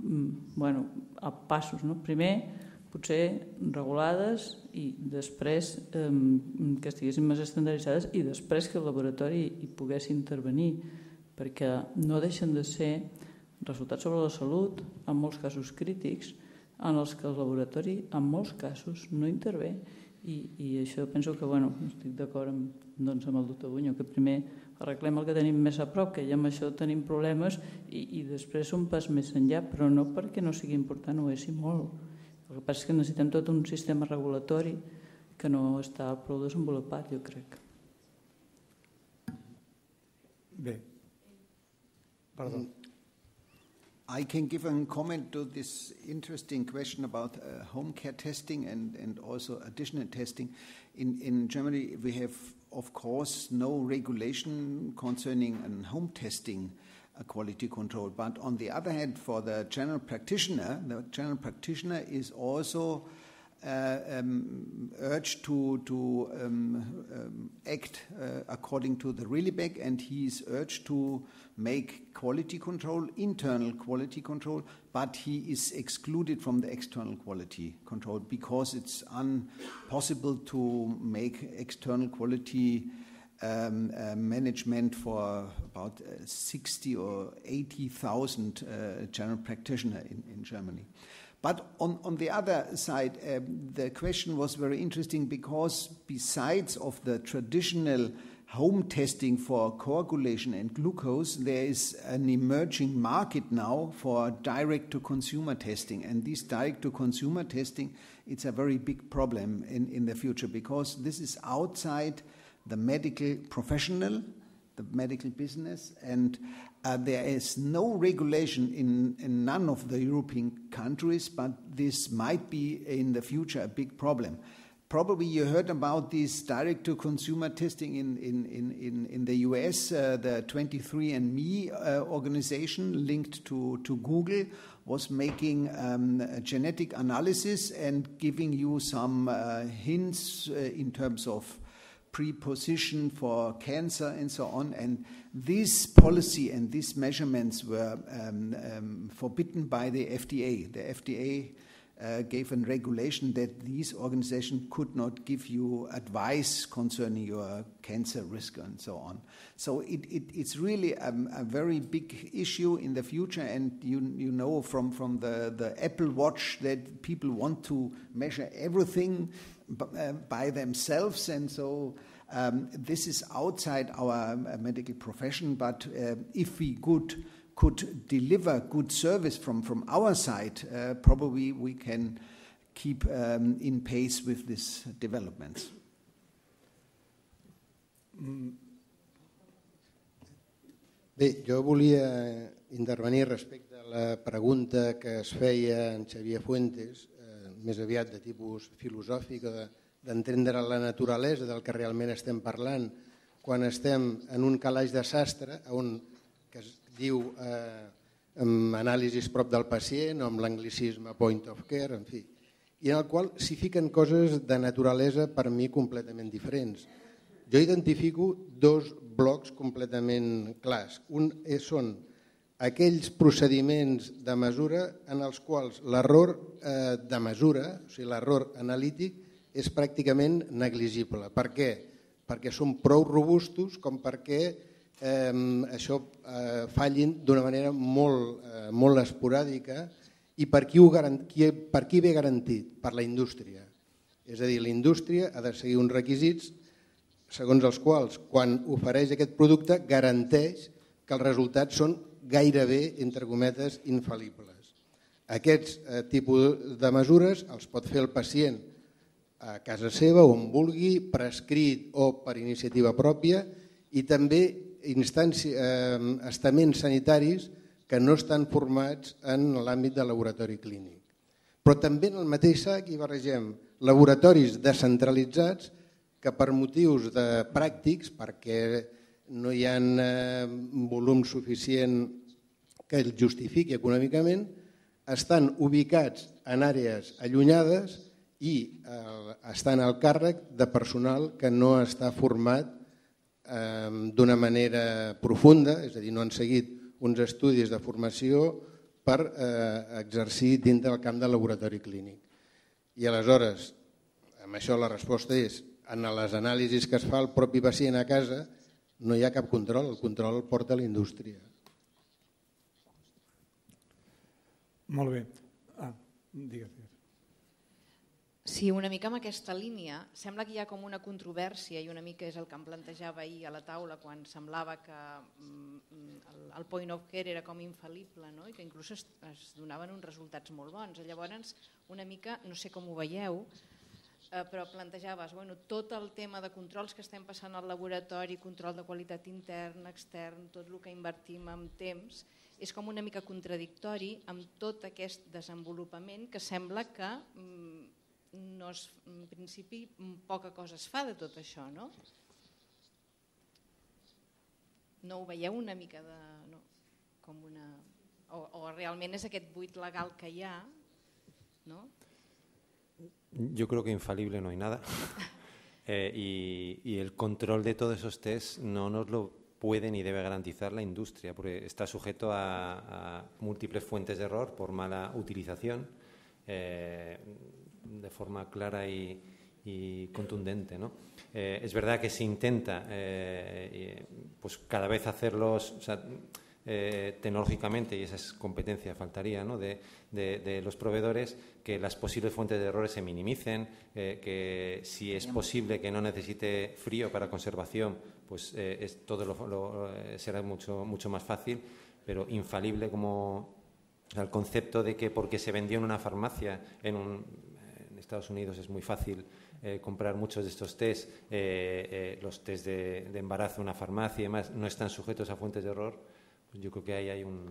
a passos. Primer, potser regulades i després que estiguessin més estandarditzades i després que el laboratori hi pogués intervenir, perquè no deixen de ser resultats sobre la salut, en molts casos crítics, en els que el laboratori en molts casos no intervé. I això penso que, estic d'acord amb el doctor Buño, que primer arreglem el que tenim més a prop, que ja amb això tenim problemes, i després un pas més enllà, però no perquè no sigui important, ho és i molt. El que passa és que necessitem tot un sistema regulatori que no està prou desenvolupat, jo crec. Bé. Perdó. I can give a comment to this interesting question about home care testing and also additional testing. In Germany, we have, of course, no regulation concerning home testing quality control. But on the other hand, for the general practitioner is also urged to act according to the Rillibeck, and he is urged to make quality control, internal quality control, but he is excluded from the external quality control because it's impossible to make external quality management for about 60 or 80,000 general practitioners in Germany. But on the other side, the question was very interesting because besides of the traditional home testing for coagulation and glucose, there is an emerging market now for direct-to-consumer testing. And this direct-to-consumer testing, it's a very big problem in the future, because this is outside the medical professional, the medical business, and there is no regulation in none of the European countries, but this might be in the future a big problem. Probably you heard about this direct-to-consumer testing in the US, the 23andMe organization linked to Google was making a genetic analysis and giving you some hints in terms of preposition for cancer and so on. And this policy and these measurements were forbidden by the FDA. The FDA gave a regulation that these organizations could not give you advice concerning your cancer risk and so on. So it's really a very big issue in the future, and you know from the Apple Watch that people want to measure everything by themselves, and so this is outside our medical profession, but if we could deliver good service from our side, probably we can keep in pace with these developments. Bé, jo volia intervenir respecte a la pregunta que es feia en Xavier Fuentes, més aviat de tipus filosòfic, d'entendre la naturalesa del que realment estem parlant quan estem en un calaix de sastre on que es diu amb anàlisis prop del pacient o amb l'anglicisme point of care, en fi, i en el qual s'hi fiquen coses de naturalesa per mi completament diferents. Jo identifico dos blocs completament clars. Un són aquells procediments de mesura en els quals l'error de mesura, o sigui, l'error analític, és pràcticament negligible. Per què? Perquè són prou robustos com perquè això fallin d'una manera molt esporàdica. I per qui ve garantit? Per la indústria. És a dir, la indústria ha de seguir uns requisits segons els quals, quan ofereix aquest producte, garanteix que els resultats són gairebé, entre cometes, infal·libles. Aquests tipus de mesures els pot fer el pacient a casa seva, on vulgui, prescrit o per iniciativa pròpia, i també estaments sanitaris que no estan formats en l'àmbit del laboratori clínic. Però també en el mateix sac hi barregem laboratoris descentralitzats que per motius pràctics, perquè no hi ha volum suficient que el justifiqui econòmicament, estan ubicats en àrees allunyades i estan al càrrec de personal que no està format d'una manera profunda, és a dir, no han seguit uns estudis de formació per exercir dintre del camp del laboratori clínic. I aleshores, amb això la resposta és, en les anàlisis que es fa el propi pacient a casa no hi ha cap control, el control el porta la indústria. Molt bé. Digues. Sí, una mica amb aquesta línia. Sembla que hi ha com una controvèrsia i una mica és el que em plantejava ahir a la taula quan semblava que el point of care era com infal·lible, no? I que inclús es donaven uns resultats molt bons. Llavors, una mica, no sé com ho veieu, però plantejaves tot el tema de controls que estem passant al laboratori, control de qualitat intern, extern, tot el que invertim en temps, és com una mica contradictori amb tot aquest desenvolupament que sembla que en principi poca cosa es fa de tot això, no? No ho veieu una mica com una... o realment és aquest buit legal que hi ha, no? Yo creo que infalible no hay nada y el control de todos esos test no nos lo puede ni debe garantizar la industria porque está sujeto a múltiples fuentes de error por mala utilización de forma clara y contundente, ¿no? Es verdad que se intenta pues cada vez hacerlos, o sea, tecnológicamente, y esa es competencia, faltaría, ¿no?, de los proveedores, que las posibles fuentes de errores se minimicen, que si es posible que no necesite frío para conservación, pues será mucho más fácil, pero infalible como el concepto de que porque se vendió en una farmacia en Estados Unidos es muy fácil comprar muchos de estos test, los test de embarazo en una farmacia y demás no están sujetos a fuentes de error. Yo creo que ahí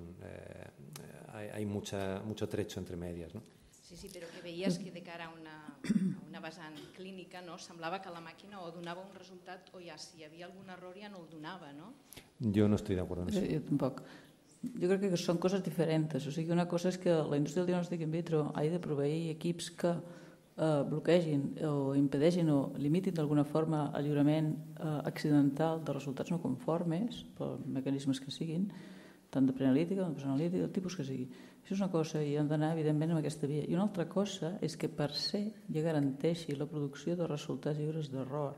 hay mucho trecho entre medias, no? Sí, però que veies que de cara a una vessant clínica, no, semblava que la màquina o donava un resultat o ja si hi havia algun error ja no el donava, no? Yo no estoy de acuerdo en eso. Jo tampoc. Jo crec que són coses diferents. O sigui, una cosa és que la indústria del diagnòstic in vitro ha de proveir equips que bloquegin o impedeixin o limitin d'alguna forma el lliurament accidental de resultats no conformes per mecanismes que siguin, tant de preanalítica, de posanalítica, del tipus que sigui. Això és una cosa i hem d'anar, evidentment, en aquesta via. I una altra cosa és que per se ja garanteixi la producció de resultats lliures d'error.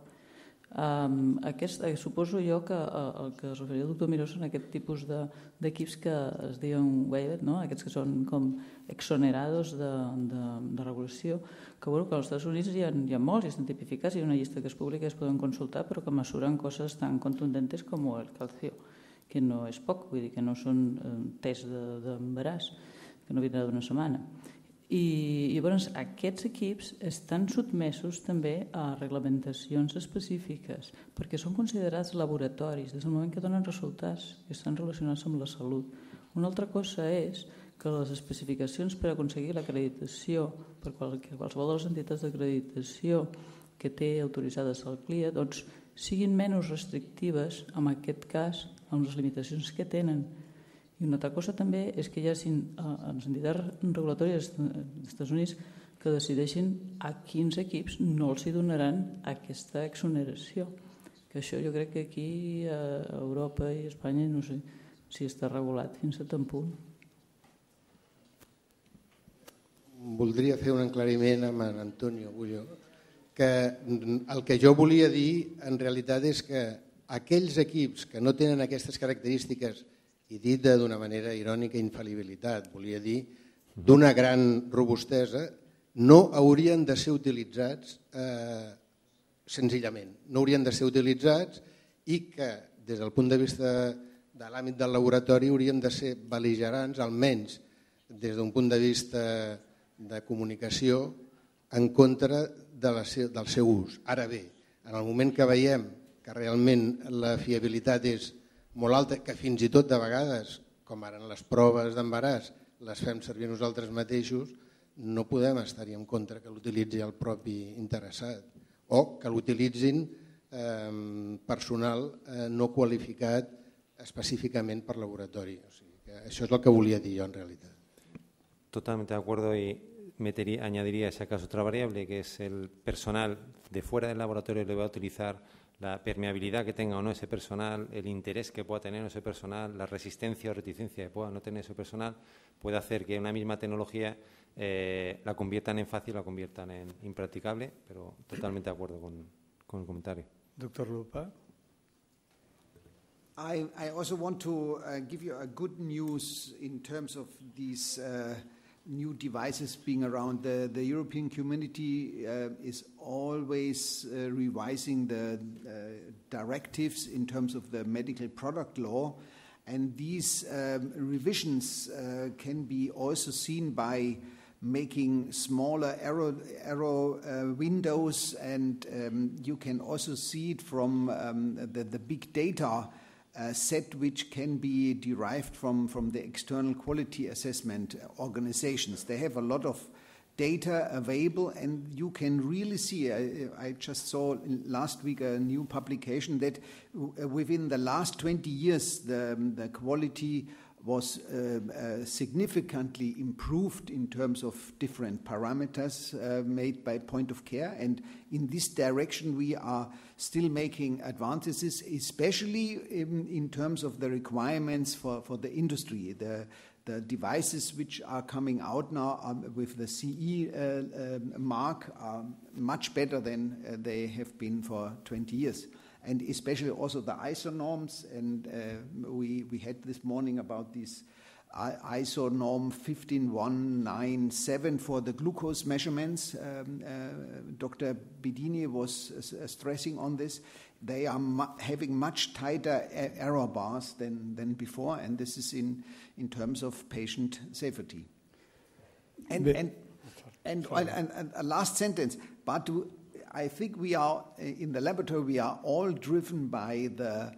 Suposo jo que el que es referia el doctor Miró són aquest tipus d'equips que es diuen waived, no? Aquests que són com exonerados de regulació, que als Estats Units hi ha molts, i estan tipificats, hi ha una llista que es publica i es poden consultar, però que mesuren coses tan contundentes com el calcio, que no és poc, vull dir que no són tests d'embaràs, que no vindrà d'una setmana. I llavors aquests equips estan sotmesos també a reglamentacions específiques perquè són considerats laboratoris des del moment que donen resultats que estan relacionats amb la salut. Una altra cosa és que les especificacions per aconseguir l'acreditació per qualsevol de les entitats d'acreditació que té autoritzades el CLIA doncs siguin menys restrictives en aquest cas amb les limitacions que tenen. I una altra cosa també és que hi ha les entitats regulatòries dels Estats Units que decideixin a quins equips no els donaran aquesta exoneració. Que això jo crec que aquí a Europa i a Espanya no sé si està regulat fins a tant punt. Voldria fer un aclariment amb en Antonio Bullo, que el que jo volia dir en realitat és que aquells equips que no tenen aquestes característiques, i dit d'una manera irònica infal·libilitat, volia dir d'una gran robustesa, no haurien de ser utilitzats senzillament. No haurien de ser utilitzats i que des del punt de vista de l'àmbit del laboratori haurien de ser bel·ligerants, almenys des d'un punt de vista de comunicació, en contra del seu ús. Ara bé, en el moment que veiem que realment la fiabilitat és molt alta, que fins i tot de vegades, com ara en les proves d'embaràs, les fem servir nosaltres mateixos, no podem estar-hi en contra que l'utilitzi el propi interessat o que l'utilitzin personal no qualificat específicament per laboratori. O sigui que això és el que volia dir jo en realitat. Totalmente de acuerdo y añadiría si acaso otra variable que es el personal de fuera del laboratorio le va a utilizar la permeabilidad que tenga o no ese personal, el interés que pueda tener ese personal, la resistencia o reticencia que pueda no tener ese personal, puede hacer que una misma tecnología la conviertan en fácil, la conviertan en impracticable, pero totalmente de acuerdo con el comentario. Doctor Lupa. I also want to give you a good news in terms of these new devices being around. The European community is always revising the directives in terms of the medical product law, and these revisions can be also seen by making smaller arrow windows, and you can also see it from the big data set which can be derived from the external quality assessment organizations. They have a lot of data available, and you can really see, I just saw last week a new publication that within the last 20 years the quality was significantly improved in terms of different parameters made by point of care, and in this direction we are still making advances, especially in terms of the requirements for the industry. The devices which are coming out now with the CE mark are much better than they have been for 20 years. and especially also the ISO norms. And we had this morning about these ISO norm 15197 for the glucose measurements. Dr. Bedini was stressing on this. They are having much tighter error bars than before, and this is in terms of patient safety. And a last sentence, but I think we are, in the laboratory, we are all driven by the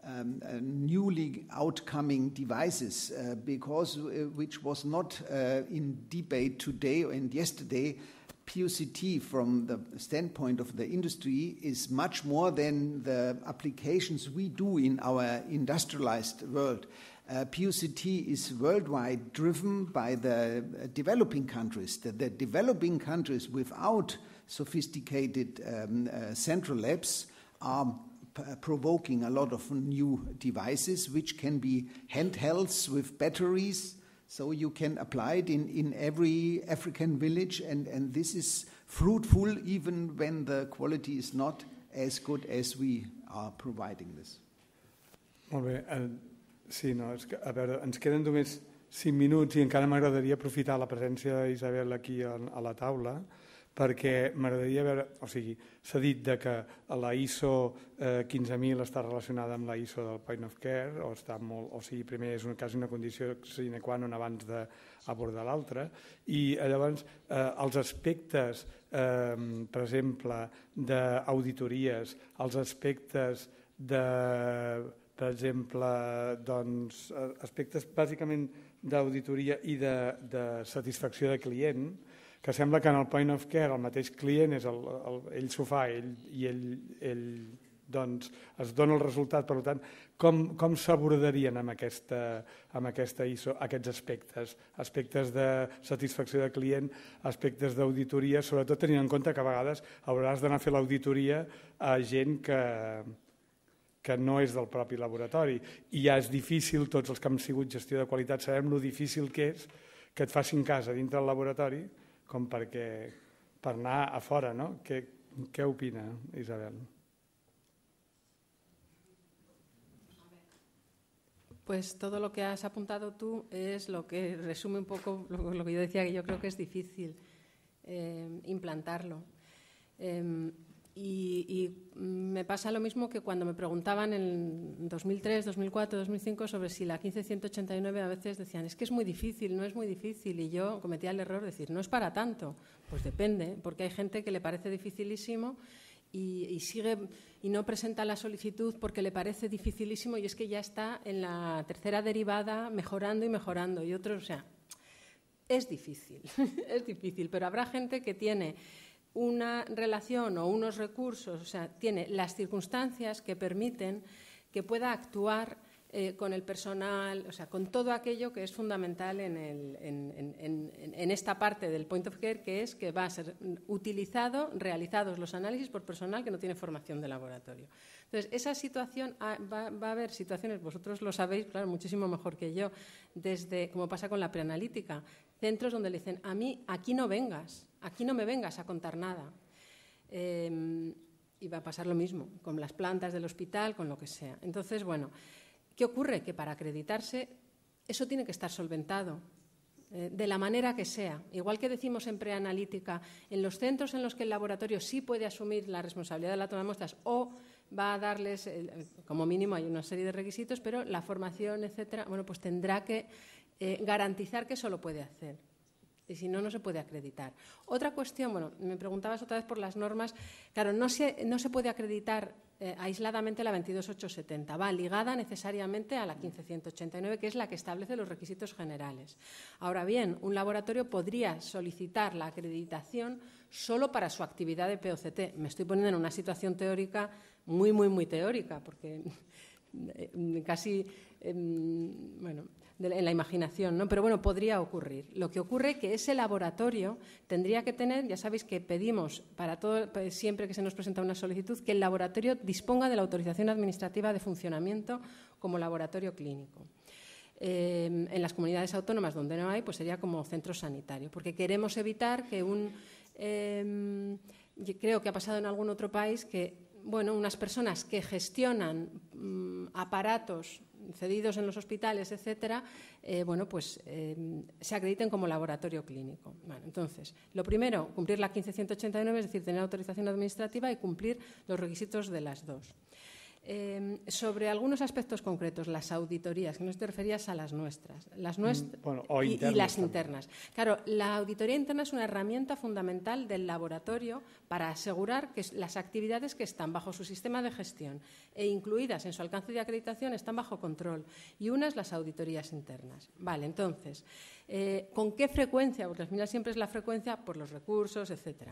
newly outcoming devices, because which was not in debate today and yesterday. POCT from the standpoint of the industry is much more than the applications we do in our industrialized world. POCT is worldwide driven by the developing countries. The developing countries without sophisticated central labs are provoking a lot of new devices, which can be handhelds with batteries, so you can apply it in every African village, and this is fruitful even when the quality is not as good as we are providing this. Molt bé. Sí, no, a veure, ens queden només 5 minuts i encara m'agradaria aprofitar la presència d'Isabel aquí a la taula, perquè m'agradaria veure, o sigui, s'ha dit que la ISO 15.000 està relacionada amb la ISO del point of care, o sigui, primer és quasi una condició sine qua non abans d'abordar l'altra, i llavors els aspectes, per exemple, d'auditories, els aspectes per exemple, doncs, aspectes bàsicament d'auditoria i de satisfacció de client, que sembla que en el point of care el mateix client és ell s'ho fa i ell doncs, es dona el resultat. Per tant, com s'abordarien amb aquesta ISO aquests aspectes de satisfacció de client, aspectes d'auditoria, sobretot tenint en compte que a vegades hauràs d'anar a fer l'auditoria a gent que no és del propi laboratori, i ja és difícil, tots els que hem sigut gestió de qualitat sabem lo difícil que és que et facin cas a dintre del laboratori com per anar a fora, no? Què opina, Isabel? Pues todo lo que has apuntado tú es lo que resume un poco lo que yo decía, que yo creo que es difícil implantarlo. Y me pasa lo mismo que cuando me preguntaban en 2003, 2004, 2005 sobre si la 15189, a veces decían, es que es muy difícil, no es muy difícil, y yo cometía el error de decir, no es para tanto. Pues depende, porque hay gente que le parece dificilísimo y sigue y no presenta la solicitud porque le parece dificilísimo y es que ya está en la tercera derivada mejorando y mejorando, y otros, o sea, es difícil, es difícil, pero habrá gente que tiene una relación o unos recursos, o sea, tiene las circunstancias que permiten que pueda actuar con el personal, o sea, con todo aquello que es fundamental en esta parte del point of care, que es que va a ser realizados los análisis por personal que no tiene formación de laboratorio. Entonces, esa situación, va a haber situaciones, vosotros lo sabéis, claro, muchísimo mejor que yo, desde, como pasa con la preanalítica, centros donde le dicen, a mí aquí no vengas, aquí no me vengas a contar nada. Y va a pasar lo mismo con las plantas del hospital, con lo que sea. Entonces, bueno, ¿qué ocurre? Que para acreditarse eso tiene que estar solventado, de la manera que sea. Igual que decimos en preanalítica, en los centros en los que el laboratorio sí puede asumir la responsabilidad de la toma de muestras o va a darles, como mínimo hay una serie de requisitos, pero la formación, etcétera, bueno, pues tendrá que garantizar que eso lo puede hacer. Y si no, no se puede acreditar. Otra cuestión, bueno, me preguntabas otra vez por las normas. Claro, no se puede acreditar aisladamente la 22870. Va ligada necesariamente a la 15189, que es la que establece los requisitos generales. Ahora bien, un laboratorio podría solicitar la acreditación solo para su actividad de POCT. Me estoy poniendo en una situación teórica muy, muy, muy teórica, porque casi, bueno, en la imaginación, ¿no? Pero bueno, podría ocurrir. Lo que ocurre es que ese laboratorio tendría que tener, ya sabéis que pedimos para todo, siempre que se nos presenta una solicitud, que el laboratorio disponga de la autorización administrativa de funcionamiento como laboratorio clínico. En las comunidades autónomas donde no hay, pues sería como centro sanitario, porque queremos evitar que creo que ha pasado en algún otro país que unas personas que gestionan aparatos cedidos en los hospitales, etcétera, se acrediten como laboratorio clínico. Bueno, entonces, lo primero, cumplir la 15.189, es decir, tener autorización administrativa y cumplir los requisitos de las dos. Sobre algunos aspectos concretos, las auditorías, que no te referías a las nuestras, y las internas. Claro, la auditoría interna es una herramienta fundamental del laboratorio para asegurar que las actividades que están bajo su sistema de gestión e incluidas en su alcance de acreditación están bajo control. Y una es las auditorías internas. Vale, entonces, ¿con qué frecuencia? Porque al final siempre es la frecuencia por los recursos, etcétera.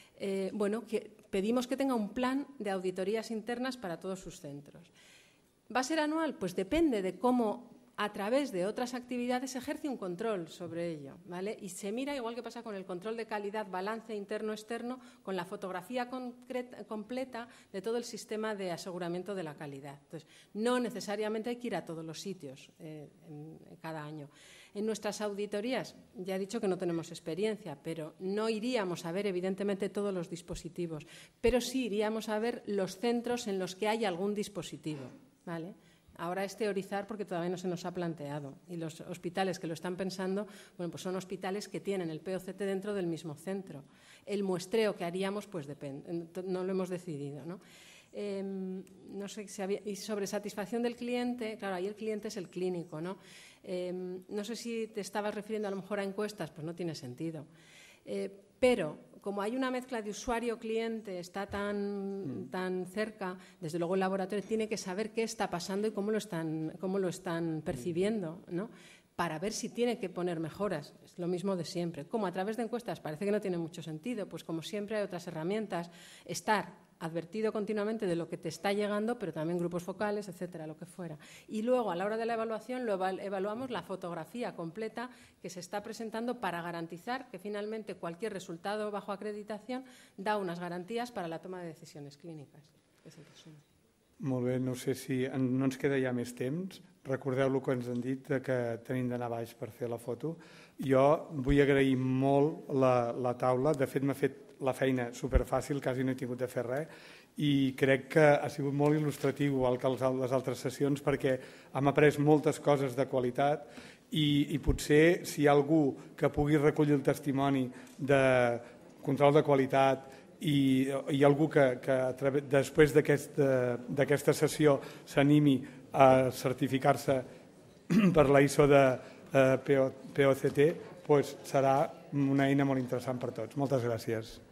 Que pedimos que tenga un plan de auditorías internas para todos sus centros. ¿Va a ser anual? Pues depende de cómo, a través de otras actividades, se ejerce un control sobre ello, ¿vale? Y se mira, igual que pasa con el control de calidad, balance interno-externo, con la fotografía completa de todo el sistema de aseguramiento de la calidad. Entonces, no necesariamente hay que ir a todos los sitios cada año. En nuestras auditorías, ya he dicho que no tenemos experiencia, pero no iríamos a ver, evidentemente, todos los dispositivos, pero sí iríamos a ver los centros en los que hay algún dispositivo, ¿vale? Ahora es teorizar porque todavía no se nos ha planteado. Y los hospitales que lo están pensando, pues son hospitales que tienen el POCT dentro del mismo centro. El muestreo que haríamos, pues depende, no lo hemos decidido, ¿no? No sé si había, y sobre satisfacción del cliente, claro, ahí el cliente es el clínico, ¿no? No sé si te estabas refiriendo a lo mejor a encuestas, pues no tiene sentido. Pero como hay una mezcla de usuario-cliente, está tan cerca, desde luego el laboratorio tiene que saber qué está pasando y cómo lo están percibiendo, ¿no? Para ver si tiene que poner mejoras. Es lo mismo de siempre. Como a través de encuestas parece que no tiene mucho sentido, pues como siempre hay otras herramientas, estar advertido continuamente de lo que te está llegando, pero también grupos focales, etcétera, lo que fuera. Y luego, a la hora de la evaluación, evaluamos la fotografía completa que se está presentando para garantizar que finalmente cualquier resultado bajo acreditación da unas garantías para la toma de decisiones clínicas. És el resum. Molt bé, no sé si no ens queda ja més temps. Recordeu el que ens han dit, que tenim d'anar baix per fer la foto. Jo vull agrair molt la taula. De fet, m'ha fet la feina superfàcil, quasi no he tingut de fer res, i crec que ha sigut molt il·lustratiu igual que les altres sessions, perquè hem après moltes coses de qualitat i potser si hi ha algú que pugui recollir el testimoni de control de qualitat i algú que després d'aquesta sessió s'animi a certificar-se per la ISO de POCT, serà una eina molt interessant per tots. Moltes gràcies.